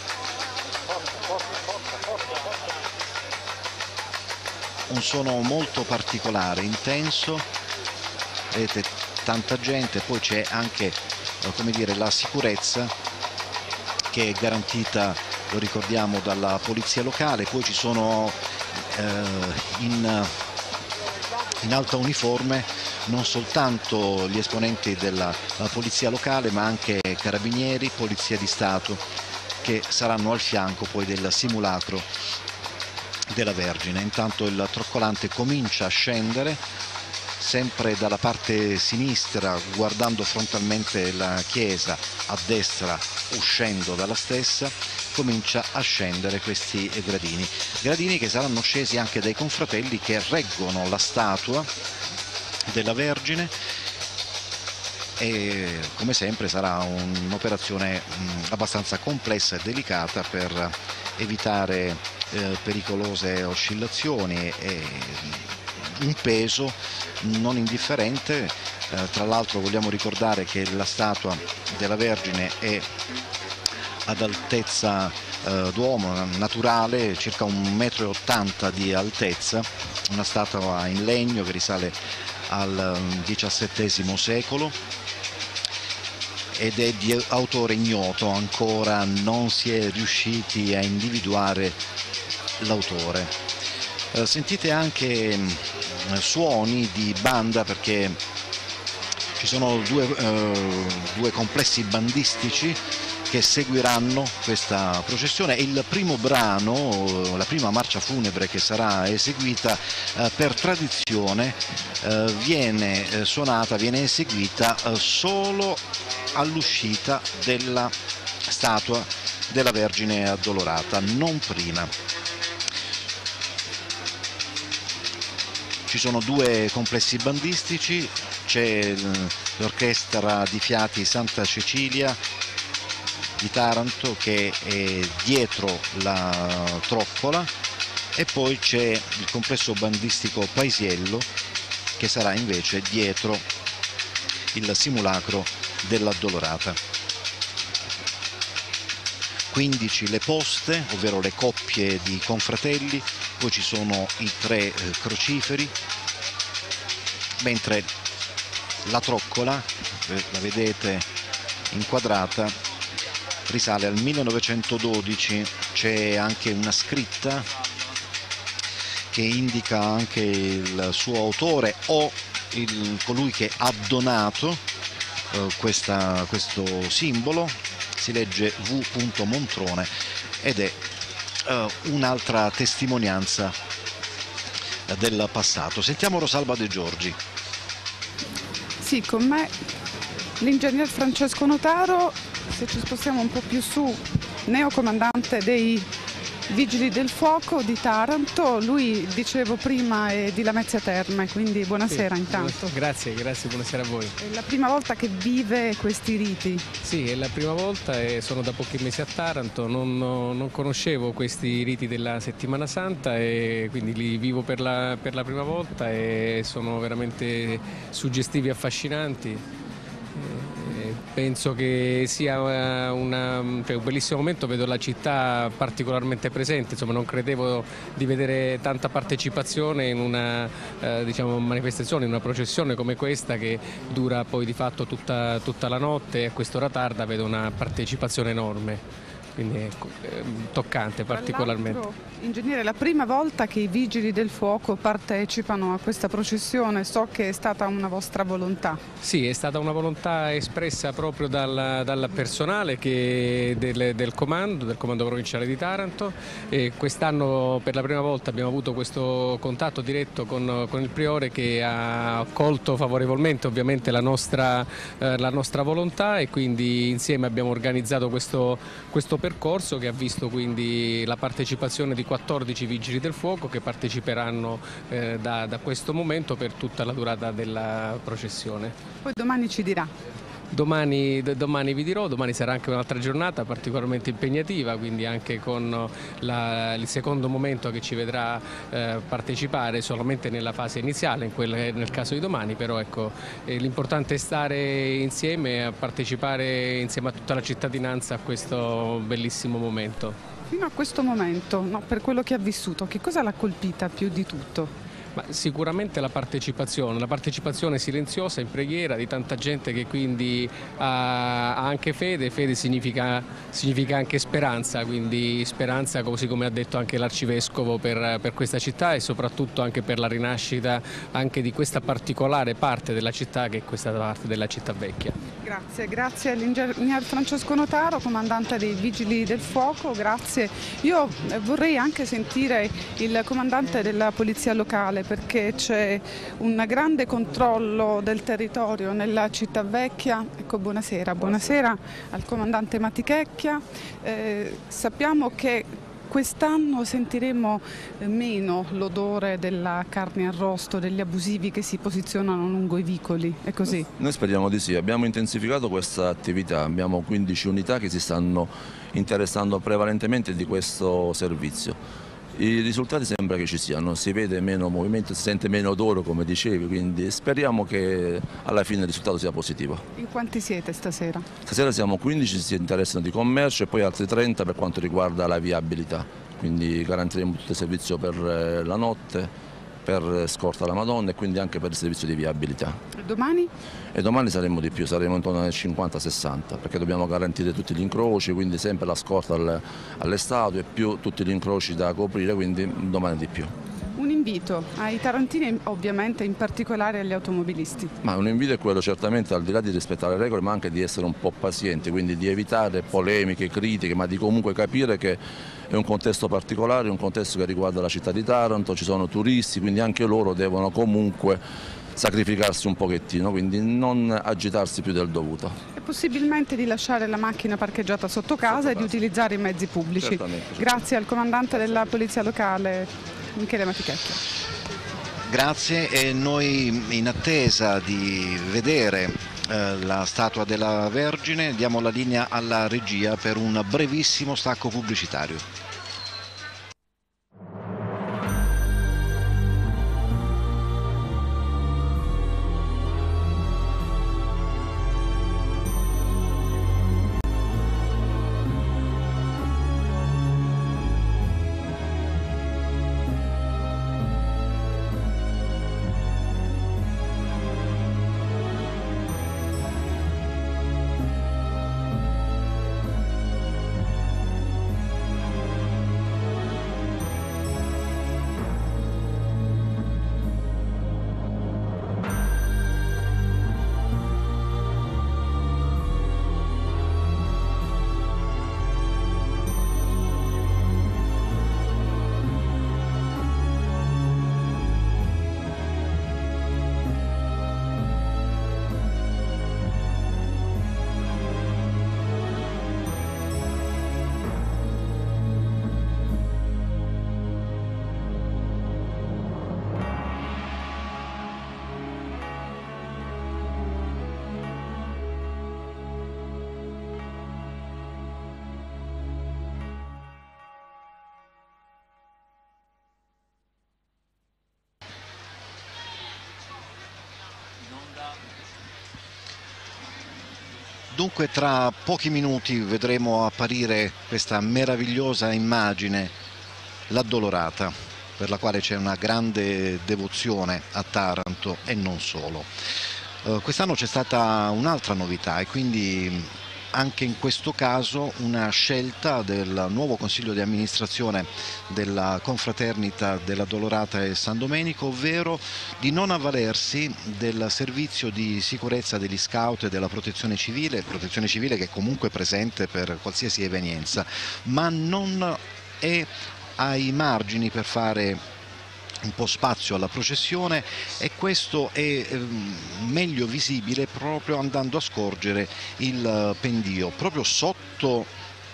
Un suono molto particolare, intenso, vedete tanta gente, poi c'è anche come dire, la sicurezza che è garantita, lo ricordiamo, dalla polizia locale. Poi ci sono eh, in, in alta uniforme non soltanto gli esponenti della polizia locale, ma anche carabinieri, polizia di Stato, che saranno al fianco poi del simulacro della Vergine. Intanto il troccolante comincia a scendere sempre dalla parte sinistra, guardando frontalmente la chiesa, a destra uscendo dalla stessa, comincia a scendere questi gradini, gradini che saranno scesi anche dai confratelli che reggono la statua della Vergine, e come sempre sarà un'operazione abbastanza complessa e delicata per evitare eh, pericolose oscillazioni e un peso non indifferente. Eh, tra l'altro vogliamo ricordare che la statua della Vergine è ad altezza eh, d'uomo naturale, circa un metro e ottanta di altezza, una statua in legno che risale al diciassettesimo secolo ed è di autore ignoto, ancora non si è riusciti a individuare l'autore. Eh, sentite anche mh, suoni di banda, perché ci sono due, eh, due complessi bandistici che seguiranno questa processione. Il primo brano, la prima marcia funebre che sarà eseguita, eh, per tradizione eh, viene eh, suonata, viene eseguita eh, solo all'uscita della statua della Vergine Addolorata, non prima. Ci sono due complessi bandistici, c'è l'orchestra di fiati Santa Cecilia di Taranto che è dietro la troccola, e poi c'è il complesso bandistico Paisiello che sarà invece dietro il simulacro dell'Addolorata. quindici le poste, ovvero le coppie di confratelli, poi ci sono i tre eh, crociferi, mentre la troccola, eh, la vedete inquadrata, risale al millenovecentododici. C'è anche una scritta che indica anche il suo autore o il, colui che ha donato eh, questa, questo simbolo. Si legge V. Montrone ed è uh, un'altra testimonianza uh, del passato. Sentiamo Rosalba De Giorgi. Sì, con me l'ingegner Francesco Notaro, se ci spostiamo un po' più su, neocomandante dei Vigili del Fuoco di Taranto. Lui, dicevo prima, è di Lamezia Terme, quindi buonasera. Sì, intanto. Grazie, grazie, buonasera a voi. È la prima volta che vive questi riti? Sì, è la prima volta e sono da pochi mesi a Taranto, non, non conoscevo questi riti della Settimana Santa e quindi li vivo per la, per la prima volta e sono veramente suggestivi e affascinanti. Penso che sia una, cioè un bellissimo momento, vedo la città particolarmente presente, insomma non credevo di vedere tanta partecipazione in una eh, diciamo, manifestazione, in una processione come questa che dura poi di fatto tutta, tutta la notte, e a quest'ora tarda vedo una partecipazione enorme. Quindi è toccante particolarmente. Ingegnere, è la prima volta che i Vigili del Fuoco partecipano a questa processione, so che è stata una vostra volontà. Sì, è stata una volontà espressa proprio dal, dal personale che del, del comando, del comando provinciale di Taranto, e quest'anno per la prima volta abbiamo avuto questo contatto diretto con, con il priore che ha accolto favorevolmente ovviamente la nostra, eh, la nostra volontà, e quindi insieme abbiamo organizzato questo, questo percorso che ha visto quindi la partecipazione di quattordici Vigili del Fuoco che parteciperanno eh, da, da questo momento per tutta la durata della processione. Poi domani ci dirà. Domani, domani vi dirò, domani sarà anche un'altra giornata particolarmente impegnativa, quindi anche con la, il secondo momento che ci vedrà eh, partecipare solamente nella fase iniziale, in quel, nel caso di domani, però ecco, eh, l'importante è stare insieme, a partecipare insieme a tutta la cittadinanza a questo bellissimo momento. Fino a questo momento, no, per quello che ha vissuto, che cosa l'ha colpita più di tutto? Ma sicuramente la partecipazione, la partecipazione silenziosa in preghiera di tanta gente che quindi ha, ha anche fede, fede significa, significa anche speranza, quindi speranza, così come ha detto anche l'Arcivescovo, per, per questa città e soprattutto anche per la rinascita anche di questa particolare parte della città che è questa parte della città vecchia. Grazie, grazie all'ingegner Francesco Notaro, comandante dei Vigili del Fuoco, grazie. Io vorrei anche sentire il comandante della Polizia Locale, perché c'è un grande controllo del territorio nella città vecchia. Ecco, buonasera, buonasera al comandante Matichecchia. Eh, sappiamo che quest'anno sentiremo meno l'odore della carne arrosto, degli abusivi che si posizionano lungo i vicoli, è così? Noi speriamo di sì, abbiamo intensificato questa attività, abbiamo quindici unità che si stanno interessando prevalentemente di questo servizio. I risultati sembra che ci siano, si vede meno movimento, si sente meno odore come dicevi, quindi speriamo che alla fine il risultato sia positivo. In quanti siete stasera? Stasera siamo quindici, si interessano di commercio e poi altri trenta per quanto riguarda la viabilità, quindi garantiremo tutto il servizio per la notte, per scorta alla Madonna e quindi anche per il servizio di viabilità. E domani? E domani saremo di più, saremo intorno ai cinquanta sessanta, perché dobbiamo garantire tutti gli incroci, quindi sempre la scorta alle, alle statue, più tutti gli incroci da coprire, quindi domani di più. Un invito ai tarantini, ovviamente in particolare agli automobilisti? Ma un invito è quello certamente, al di là di rispettare le regole, ma anche di essere un po' pazienti, quindi di evitare polemiche, critiche, ma di comunque capire che è un contesto particolare, un contesto che riguarda la città di Taranto, ci sono turisti, quindi anche loro devono comunque sacrificarsi un pochettino, quindi non agitarsi più del dovuto. E possibilmente di lasciare la macchina parcheggiata sotto casa, sotto casa. e di utilizzare i mezzi pubblici. Certamente, certamente. Grazie al comandante della Polizia Locale, Michele Matichecchia. Grazie, e noi in attesa di vedere eh, la statua della Vergine diamo la linea alla regia per un brevissimo stacco pubblicitario. Dunque tra pochi minuti vedremo apparire questa meravigliosa immagine, l'Addolorata, per la quale c'è una grande devozione a Taranto e non solo. Uh, quest'anno c'è stata un'altra novità e quindi anche in questo caso una scelta del nuovo consiglio di amministrazione della confraternita dell'Addolorata e San Domenico, ovvero di non avvalersi del servizio di sicurezza degli scout e della protezione civile, protezione civile che è comunque presente per qualsiasi evenienza, ma non è ai margini per fare un po' spazio alla processione, e questo è eh, meglio visibile proprio andando a scorgere il pendio. Proprio sotto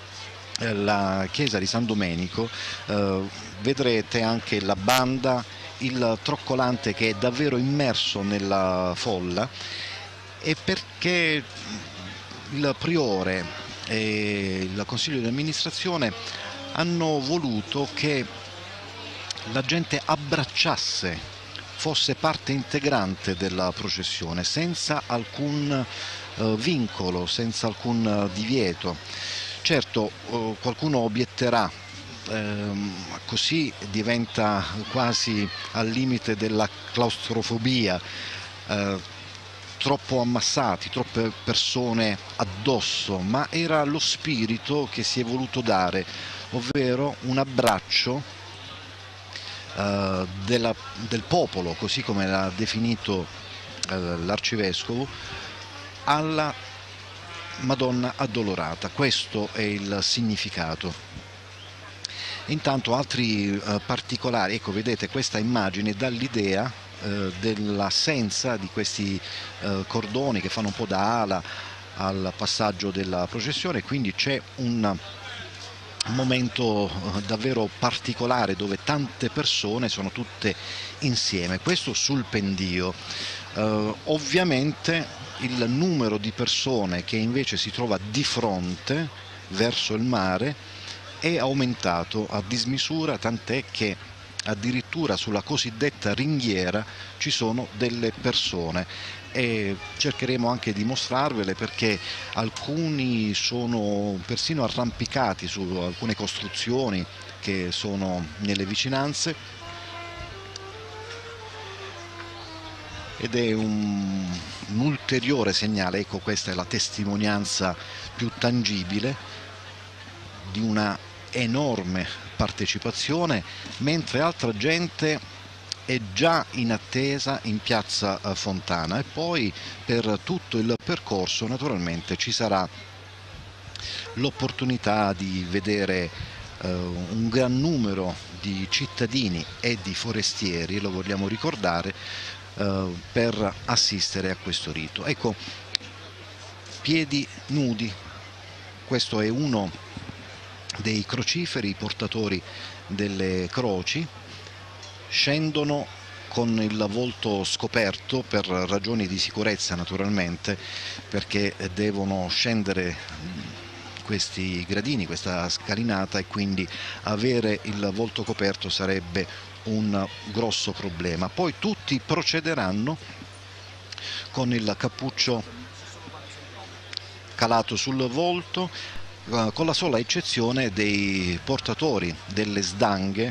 eh, la chiesa di San Domenico eh, vedrete anche la banda, il troccolante che è davvero immerso nella folla, e perché il priore e il consiglio di amministrazione hanno voluto che la gente abbracciasse, fosse parte integrante della processione, senza alcun eh, vincolo, senza alcun eh, divieto. Certo, eh, qualcuno obietterà, ehm, così diventa quasi al limite della claustrofobia, eh, troppo ammassati, troppe persone addosso, ma era lo spirito che si è voluto dare, ovvero un abbraccio Uh, della, del popolo, così come l'ha definito uh, l'arcivescovo, alla Madonna Addolorata. Questo è il significato. Intanto altri uh, particolari, ecco, vedete questa immagine dà l'idea uh, dell'assenza di questi uh, cordoni che fanno un po' da ala al passaggio della processione, quindi c'è un momento davvero particolare dove tante persone sono tutte insieme. Questo sul pendio. Uh, ovviamente il numero di persone che invece si trova di fronte verso il mare è aumentato a dismisura, tant'è che addirittura sulla cosiddetta ringhiera ci sono delle persone, e cercheremo anche di mostrarvele perché alcuni sono persino arrampicati su alcune costruzioni che sono nelle vicinanze, ed è un, un ulteriore segnale. Ecco, questa è la testimonianza più tangibile di una enorme partecipazione, mentre altra gente è già in attesa in piazza Fontana, e poi per tutto il percorso naturalmente ci sarà l'opportunità di vedere eh, un gran numero di cittadini e di forestieri, lo vogliamo ricordare, eh, per assistere a questo rito. Ecco, piedi nudi, questo è uno dei crociferi, i portatori delle croci scendono con il volto scoperto per ragioni di sicurezza, naturalmente, perché devono scendere questi gradini, questa scalinata, e quindi avere il volto coperto sarebbe un grosso problema. Poi tutti procederanno con il cappuccio calato sul volto, con la sola eccezione dei portatori delle sdanghe,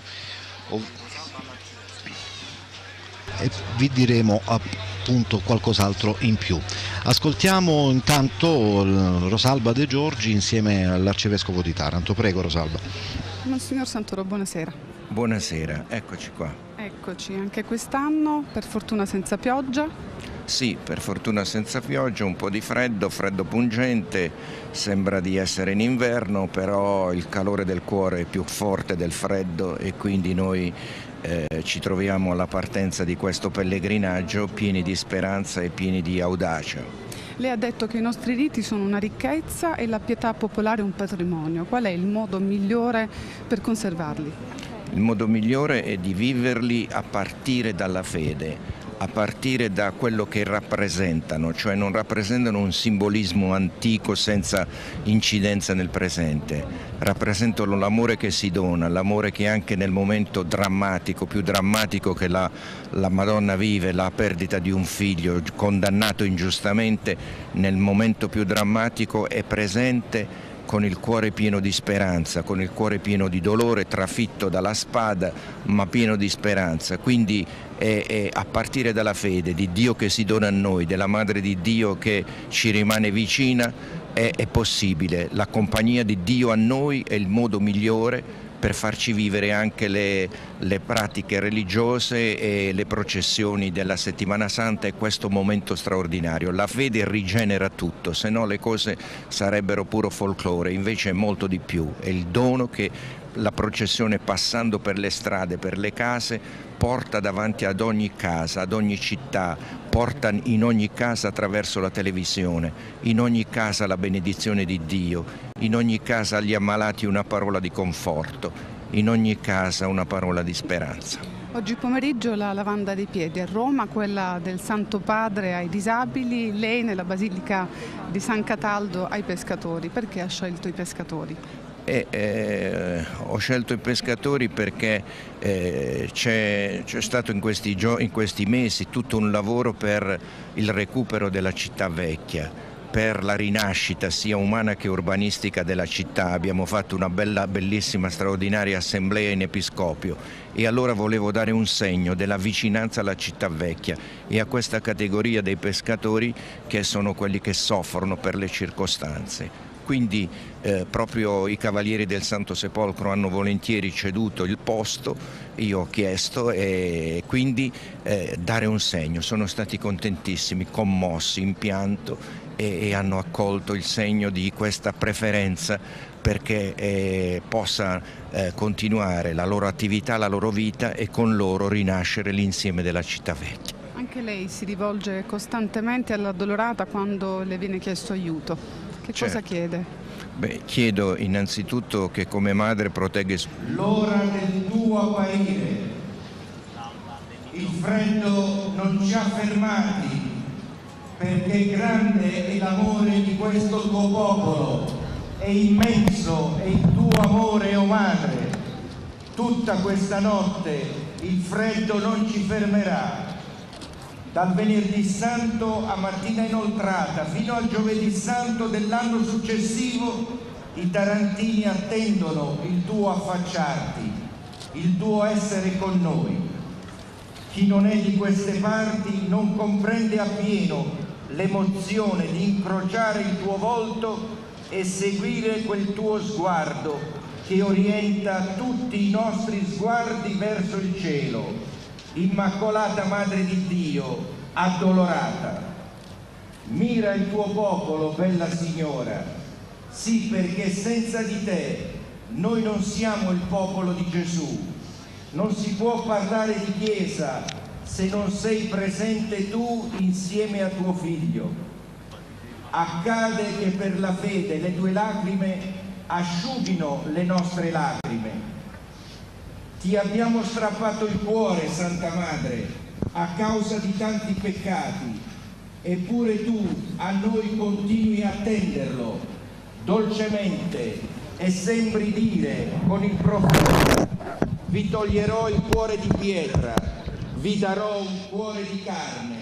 e vi diremo appunto qualcos'altro in più. Ascoltiamo intanto Rosalba De Giorgi insieme all'Arcivescovo di Taranto. Prego, Rosalba. Monsignor Santoro, buonasera. Buonasera, eccoci qua. Eccoci, anche quest'anno per fortuna senza pioggia. Sì, per fortuna senza pioggia, un po' di freddo, freddo pungente, sembra di essere in inverno, però il calore del cuore è più forte del freddo, e quindi noi eh, ci troviamo alla partenza di questo pellegrinaggio pieni di speranza e pieni di audacia. Lei ha detto che i nostri riti sono una ricchezza e la pietà popolare un patrimonio. Qual è il modo migliore per conservarli? Il modo migliore è di viverli a partire dalla fede, a partire da quello che rappresentano, cioè non rappresentano un simbolismo antico senza incidenza nel presente, rappresentano l'amore che si dona, l'amore che anche nel momento drammatico, più drammatico che la, la Madonna vive, la perdita di un figlio condannato ingiustamente, nel momento più drammatico è presente con il cuore pieno di speranza, con il cuore pieno di dolore, trafitto dalla spada, ma pieno di speranza. Quindi è, è a partire dalla fede di Dio che si dona a noi, della Madre di Dio che ci rimane vicina, è, è possibile. La compagnia di Dio a noi è il modo migliore per farci vivere anche le, le pratiche religiose e le processioni della Settimana Santa, e questo momento straordinario. La fede rigenera tutto, se no le cose sarebbero puro folklore, invece è molto di più, è il dono che la processione, passando per le strade, per le case, porta davanti ad ogni casa, ad ogni città, porta in ogni casa attraverso la televisione, in ogni casa la benedizione di Dio, in ogni casa agli ammalati una parola di conforto, in ogni casa una parola di speranza. Oggi pomeriggio la lavanda dei piedi a Roma, quella del Santo Padre ai disabili, lei nella Basilica di San Cataldo ai pescatori. Perché ha scelto i pescatori? E, eh, ho scelto i pescatori perché eh, c'è stato in questi, in questi mesi tutto un lavoro per il recupero della città vecchia, per la rinascita sia umana che urbanistica della città. Abbiamo fatto una bella, bellissima, straordinaria assemblea in Episcopio, e allora volevo dare un segno della vicinanza alla città vecchia e a questa categoria dei pescatori, che sono quelli che soffrono per le circostanze. Quindi eh, proprio i Cavalieri del Santo Sepolcro hanno volentieri ceduto il posto, io ho chiesto, e quindi eh, dare un segno. Sono stati contentissimi, commossi, in pianto, e, e hanno accolto il segno di questa preferenza perché eh, possa eh, continuare la loro attività, la loro vita, e con loro rinascere l'insieme della città vecchia. Anche lei si rivolge costantemente all'addolorata quando le viene chiesto aiuto. Che certo. Cosa chiede? Beh, chiedo innanzitutto che come madre protegga l'ora del tuo apparire. Il freddo non ci ha fermati, perché grande è l'amore di questo tuo popolo, è immenso è il tuo amore, o madre. Tutta questa notte il freddo non ci fermerà. Dal venerdì santo a mattina inoltrata fino al giovedì santo dell'anno successivo, i tarantini attendono il tuo affacciarti, il tuo essere con noi. Chi non è di queste parti non comprende appieno l'emozione di incrociare il tuo volto e seguire quel tuo sguardo che orienta tutti i nostri sguardi verso il cielo. Immacolata Madre di Dio, addolorata, mira il tuo popolo, bella Signora, sì, perché senza di te noi non siamo il popolo di Gesù. Non si può parlare di Chiesa se non sei presente tu insieme a tuo Figlio. Accade che per la fede le tue lacrime asciughino le nostre lacrime. Ti abbiamo strappato il cuore, Santa Madre, a causa di tanti peccati, eppure tu a noi continui a tenderlo dolcemente e sembri dire con il profeta: vi toglierò il cuore di pietra, vi darò un cuore di carne.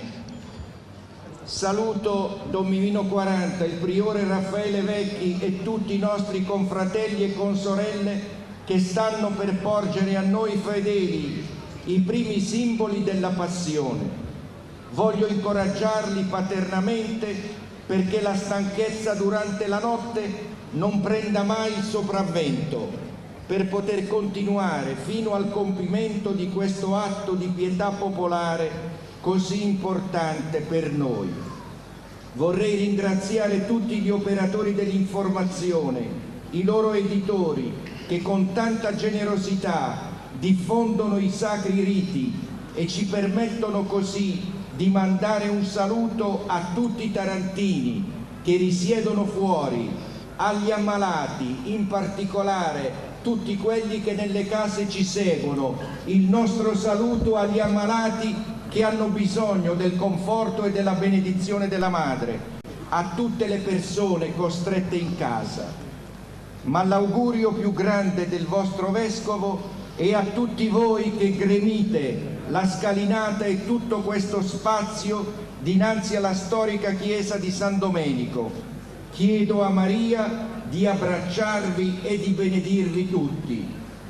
Saluto Don Mimino quaranta, il priore Raffaele Vecchi e tutti i nostri confratelli e consorelle che stanno per porgere a noi fedeli i primi simboli della passione. Voglio incoraggiarli paternamente perché la stanchezza durante la notte non prenda mai il sopravvento, per poter continuare fino al compimento di questo atto di pietà popolare così importante per noi. Vorrei ringraziare tutti gli operatori dell'informazione, i loro editori, che con tanta generosità diffondono i sacri riti e ci permettono così di mandare un saluto a tutti i tarantini che risiedono fuori, agli ammalati, in particolare tutti quelli che nelle case ci seguono, il nostro saluto agli ammalati che hanno bisogno del conforto e della benedizione della Madre, a tutte le persone costrette in casa. Ma l'augurio più grande del vostro Vescovo è a tutti voi che gremite la scalinata e tutto questo spazio dinanzi alla storica chiesa di San Domenico. Chiedo a Maria di abbracciarvi e di benedirvi tutti.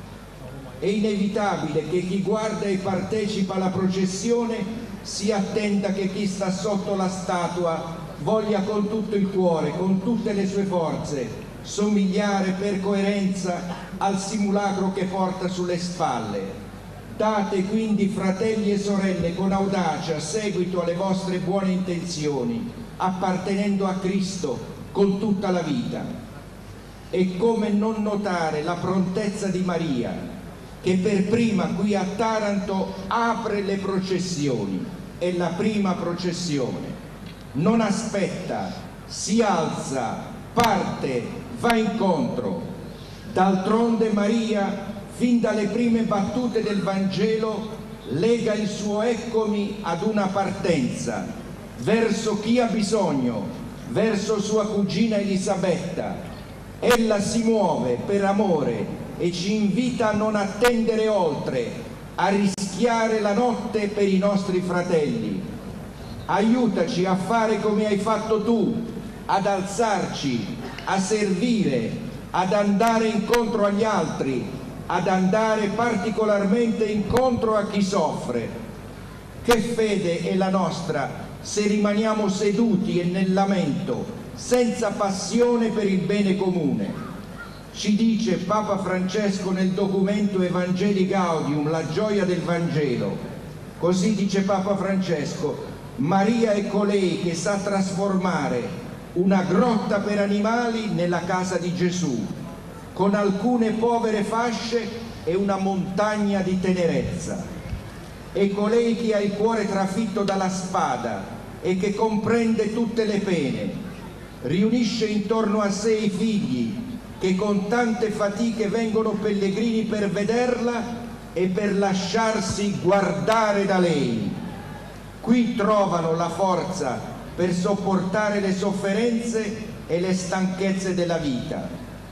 È inevitabile che chi guarda e partecipa alla processione si attenda che chi sta sotto la statua voglia con tutto il cuore, con tutte le sue forze, somigliare per coerenza al simulacro che porta sulle spalle. Date quindi, fratelli e sorelle, con audacia seguito alle vostre buone intenzioni, appartenendo a Cristo con tutta la vita. E come non notare la prontezza di Maria, che per prima qui a Taranto apre le processioni, è la prima processione. Non aspetta, si alza, parte, va incontro. D'altronde Maria, fin dalle prime battute del Vangelo, lega il suo eccomi ad una partenza verso chi ha bisogno, verso sua cugina Elisabetta. Ella si muove per amore e ci invita a non attendere oltre, a rischiare la notte per i nostri fratelli. Aiutaci a fare come hai fatto tu, ad alzarci, a servire, ad andare incontro agli altri, ad andare particolarmente incontro a chi soffre. Che fede è la nostra se rimaniamo seduti e nel lamento, senza passione per il bene comune? Ci dice Papa Francesco nel documento Evangelii Gaudium, la gioia del Vangelo. Così dice Papa Francesco: Maria è colei che sa trasformare una grotta per animali nella casa di Gesù, con alcune povere fasce e una montagna di tenerezza. È colei che ha il cuore trafitto dalla spada e che comprende tutte le pene. Riunisce intorno a sé i figli che con tante fatiche vengono pellegrini per vederla e per lasciarsi guardare da lei. Qui trovano la forza per sopportare le sofferenze e le stanchezze della vita.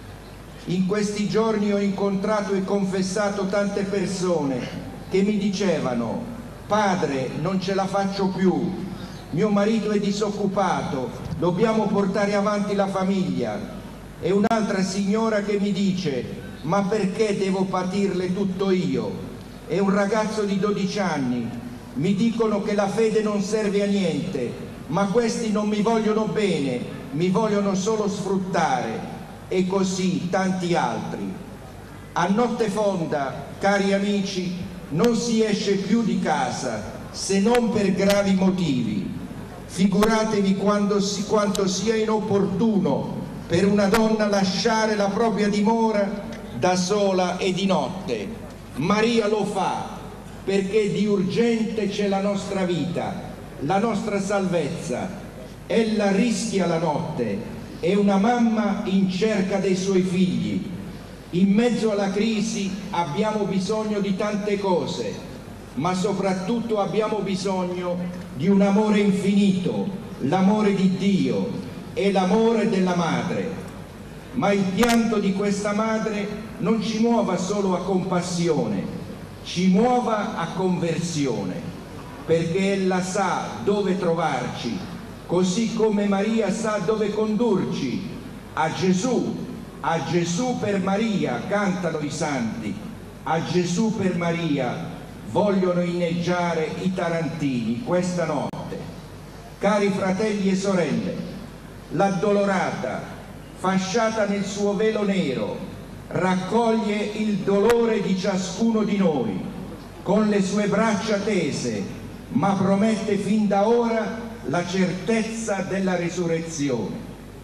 In questi giorni ho incontrato e confessato tante persone che mi dicevano: padre, non ce la faccio più, mio marito è disoccupato, dobbiamo portare avanti la famiglia. E un'altra signora che mi dice: ma perché devo patirle tutto io? È un ragazzo di dodici anni, mi dicono che la fede non serve a niente, ma questi non mi vogliono bene, mi vogliono solo sfruttare. E così tanti altri. A notte fonda, cari amici, non si esce più di casa se non per gravi motivi. Figuratevi quando si, quanto sia inopportuno per una donna lasciare la propria dimora da sola e di notte. Maria lo fa perché di urgente c'è la nostra vita, la nostra salvezza. Ella rischia la notte, è una mamma in cerca dei suoi figli. In mezzo alla crisi abbiamo bisogno di tante cose, ma soprattutto abbiamo bisogno di un amore infinito, l'amore di Dio e l'amore della madre. Ma il pianto di questa madre non ci muova solo a compassione, ci muova a conversione, perché ella sa dove trovarci, così come Maria sa dove condurci, a Gesù. A Gesù per Maria cantano i santi, a Gesù per Maria vogliono inneggiare i tarantini questa notte. Cari fratelli e sorelle, l'addolorata, fasciata nel suo velo nero, raccoglie il dolore di ciascuno di noi con le sue braccia tese, ma promette fin da ora la certezza della risurrezione.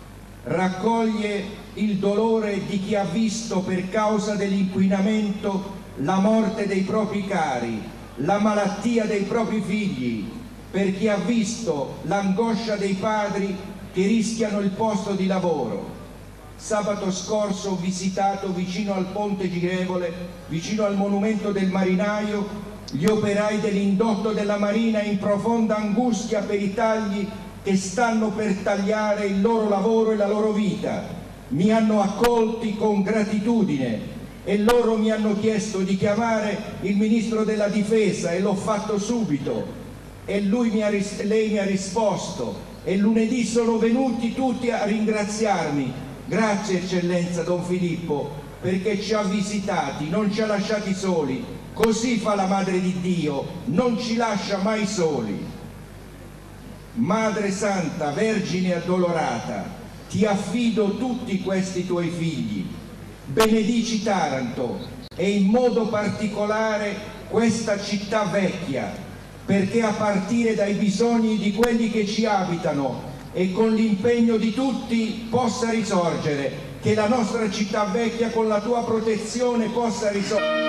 Raccoglie il dolore di chi ha visto per causa dell'inquinamento la morte dei propri cari, la malattia dei propri figli, per chi ha visto l'angoscia dei padri che rischiano il posto di lavoro. Sabato scorso ho visitato vicino al ponte girevole, vicino al monumento del marinaio, gli operai dell'indotto della Marina in profonda angustia per i tagli che stanno per tagliare il loro lavoro e la loro vita. Mi hanno accolti con gratitudine e loro mi hanno chiesto di chiamare il Ministro della Difesa e l'ho fatto subito e lui mi ha, lei mi ha risposto e lunedì sono venuti tutti a ringraziarmi. Grazie Eccellenza Don Filippo, perché ci ha visitati, non ci ha lasciati soli. Così fa la Madre di Dio, non ci lascia mai soli. Madre Santa, Vergine addolorata, ti affido tutti questi tuoi figli. Benedici Taranto e in modo particolare questa città vecchia, perché a partire dai bisogni di quelli che ci abitano e con l'impegno di tutti possa risorgere, che la nostra città vecchia con la tua protezione possa risorgere.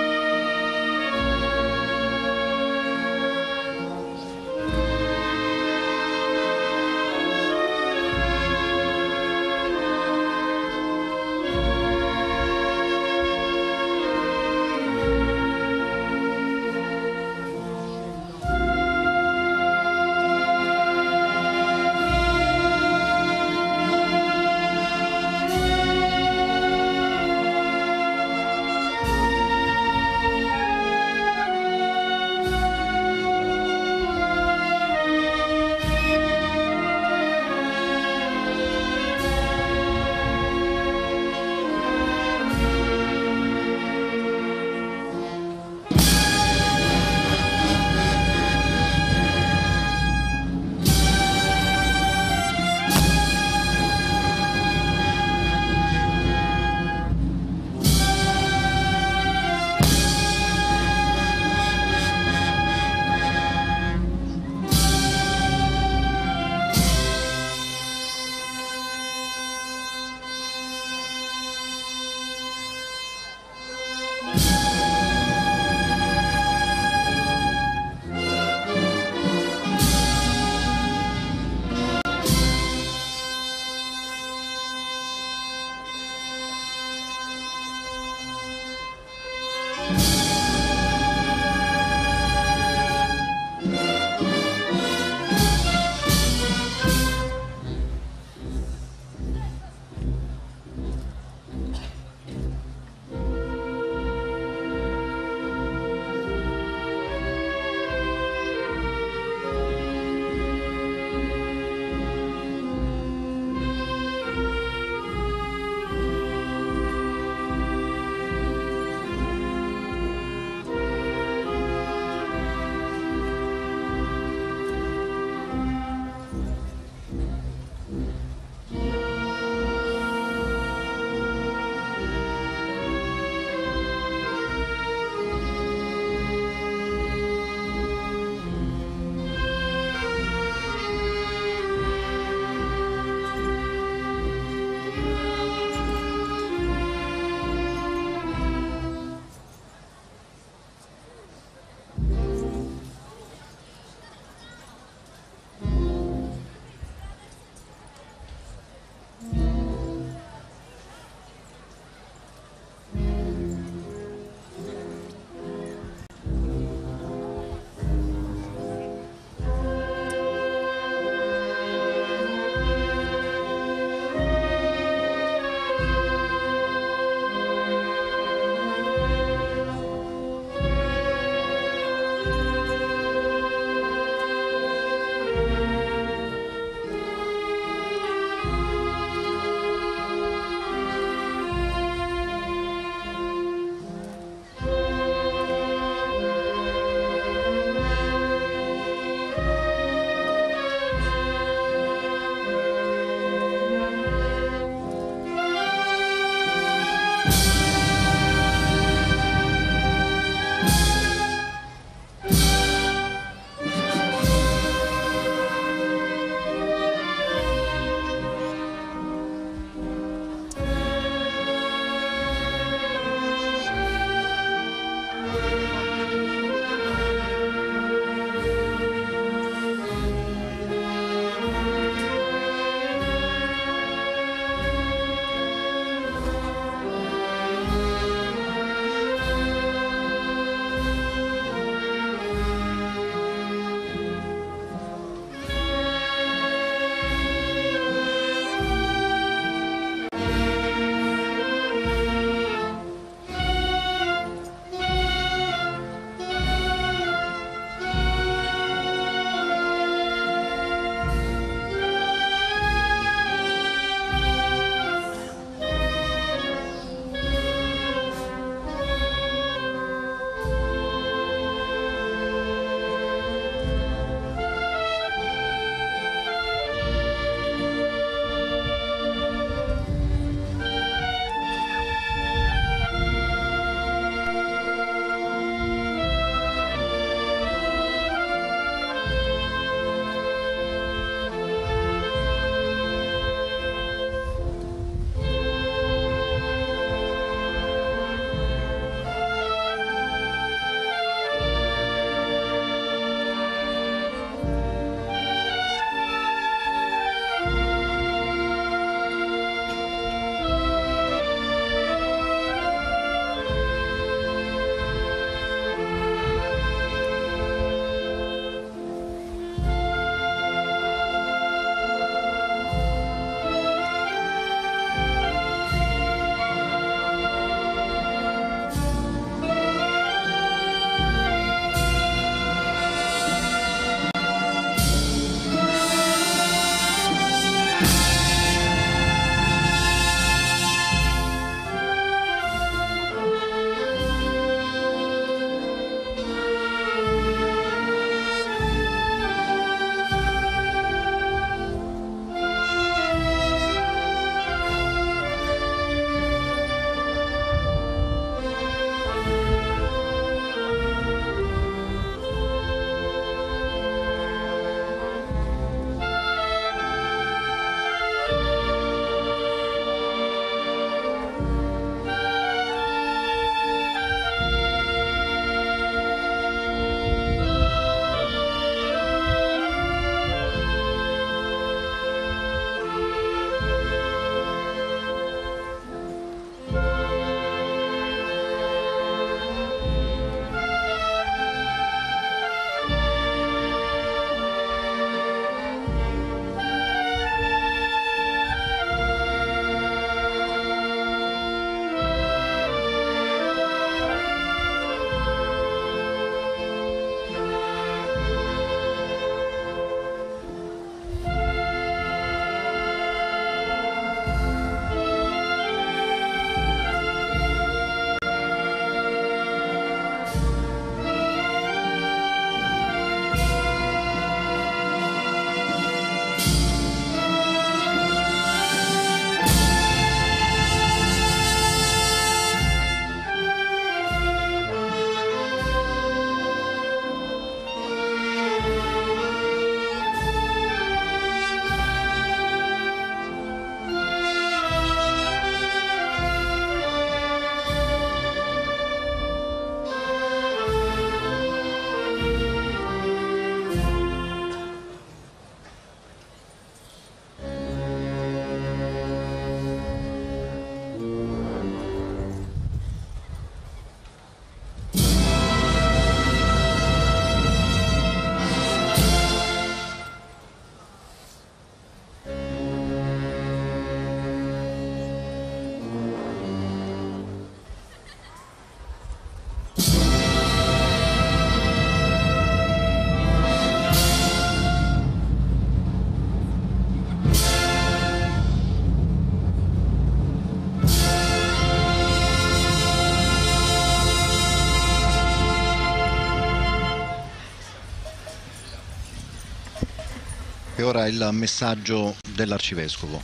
E ora il messaggio dell'Arcivescovo.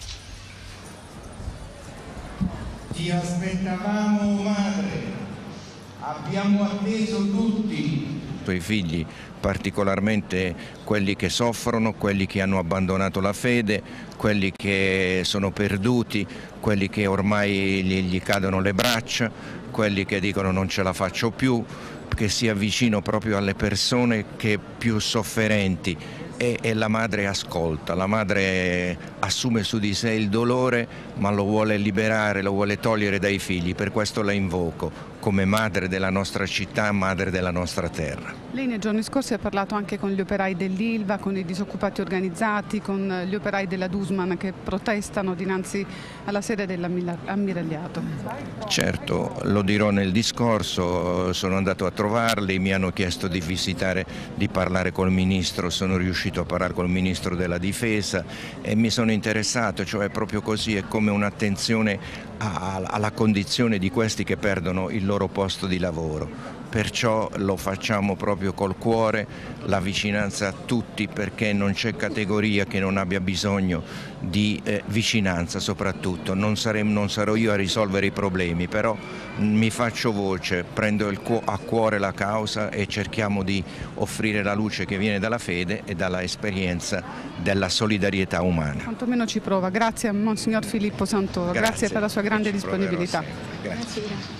Ti aspettavamo, madre, abbiamo atteso tutti. I figli, particolarmente quelli che soffrono, quelli che hanno abbandonato la fede, quelli che sono perduti, quelli che ormai gli, gli cadono le braccia, quelli che dicono non ce la faccio più, che sia vicino proprio alle persone che più sofferenti. E, e la madre ascolta, la madre assume su di sé il dolore, ma lo vuole liberare, lo vuole togliere dai figli. Per questo la invoco come madre della nostra città, madre della nostra terra. Lei nei giorni scorsi ha parlato anche con gli operai dell'Ilva, con i disoccupati organizzati, con gli operai della Dusman che protestano dinanzi alla sede dell'ammiragliato. Certo, lo dirò nel discorso, sono andato a trovarli, mi hanno chiesto di visitare, di parlare col ministro, sono riuscito a parlare col ministro della difesa e mi sono interessato, cioè proprio così, è come un'attenzione alla condizione di questi che perdono il loro posto di lavoro. Perciò lo facciamo proprio col cuore, la vicinanza a tutti, perché non c'è categoria che non abbia bisogno di eh, vicinanza soprattutto. Non, saremo, non sarò io a risolvere i problemi, però mi faccio voce, prendo il cu- a cuore la causa e cerchiamo di offrire la luce che viene dalla fede e dalla esperienza della solidarietà umana. Quantomeno ci prova. Grazie a Monsignor Filippo Santoro, grazie, grazie per la sua grande disponibilità. Grazie.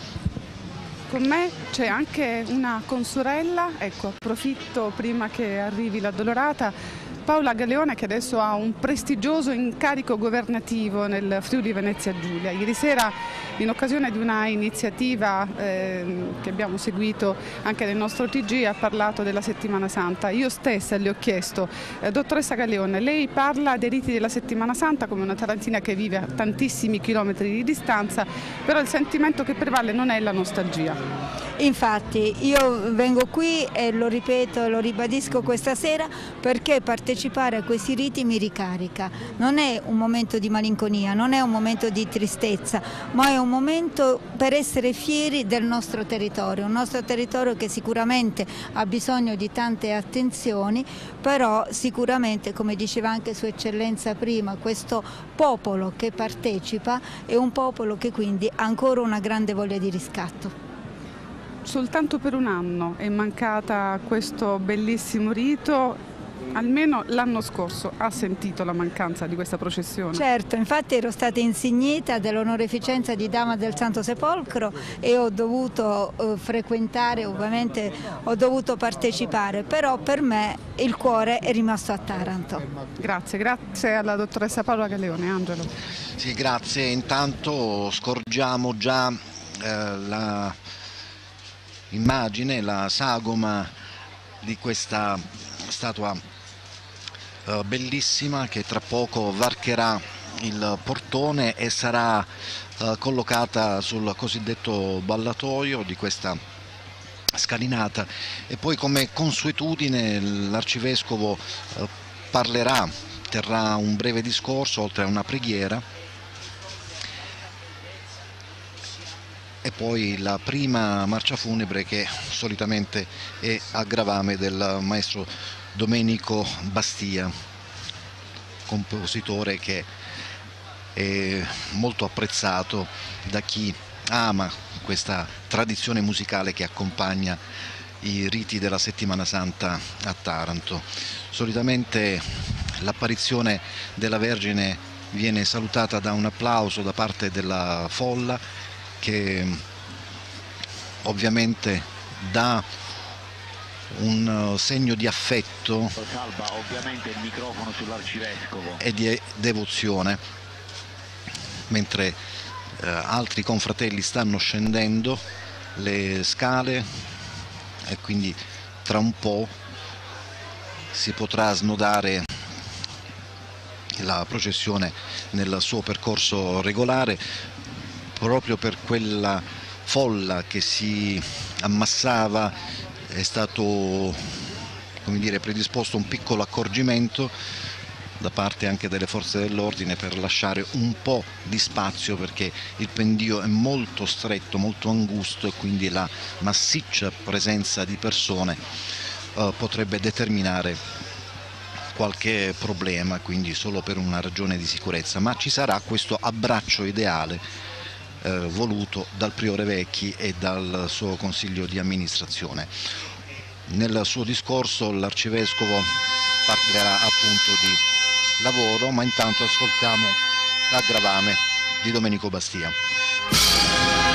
Con me c'è anche una consorella, ecco, approfitto prima che arrivi l'addolorata, Paola Galeone, che adesso ha un prestigioso incarico governativo nel Friuli Venezia Giulia. Ieri sera, in occasione di una iniziativa eh, che abbiamo seguito anche nel nostro T G, ha parlato della Settimana Santa. Io stessa le ho chiesto, eh, dottoressa Galeone, lei parla dei riti della Settimana Santa come una tarantina che vive a tantissimi chilometri di distanza, però il sentimento che prevale non è la nostalgia. Infatti io vengo qui e lo ripeto e lo ribadisco questa sera perché partecipare a questi riti mi ricarica. Non è un momento di malinconia, non è un momento di tristezza, ma è un momento per essere fieri del nostro territorio, un nostro territorio che sicuramente ha bisogno di tante attenzioni, però sicuramente, come diceva anche Sua Eccellenza prima, questo popolo che partecipa è un popolo che quindi ha ancora una grande voglia di riscatto. Soltanto per un anno è mancata questo bellissimo rito, almeno l'anno scorso ha sentito la mancanza di questa processione? Certo, infatti ero stata insignita dell'onoreficenza di Dama del Santo Sepolcro e ho dovuto eh, frequentare, ovviamente ho dovuto partecipare, però per me il cuore è rimasto a Taranto. Grazie, grazie alla dottoressa Paola Galeone. Angelo. Sì, grazie. Intanto scorgiamo già eh, la immagine, la sagoma di questa statua eh, bellissima che tra poco varcherà il portone e sarà eh, collocata sul cosiddetto ballatoio di questa scalinata, e poi come consuetudine l'arcivescovo eh, parlerà, terrà un breve discorso oltre a una preghiera. E poi la prima marcia funebre che solitamente è a gravame del maestro Domenico Bastia, compositore che è molto apprezzato da chi ama questa tradizione musicale che accompagna i riti della Settimana Santa a Taranto. Solitamente l'apparizione della Vergine viene salutata da un applauso da parte della folla, che ovviamente dà un segno di affetto Salva ovviamente il microfono sull'arcivescovo e di devozione, mentre eh, altri confratelli stanno scendendo le scale e quindi tra un po' si potrà snodare la processione nel suo percorso regolare. Proprio per quella folla che si ammassava è stato, come dire, predisposto un piccolo accorgimento da parte anche delle forze dell'ordine per lasciare un po' di spazio, perché il pendio è molto stretto, molto angusto, e quindi la massiccia presenza di persone eh, potrebbe determinare qualche problema, quindi solo per una ragione di sicurezza, ma ci sarà questo abbraccio ideale eh, voluto dal priore Vecchi e dal suo consiglio di amministrazione. Nel suo discorso l'arcivescovo parlerà appunto di lavoro, ma intanto ascoltiamo la gravame di Domenico Bastia.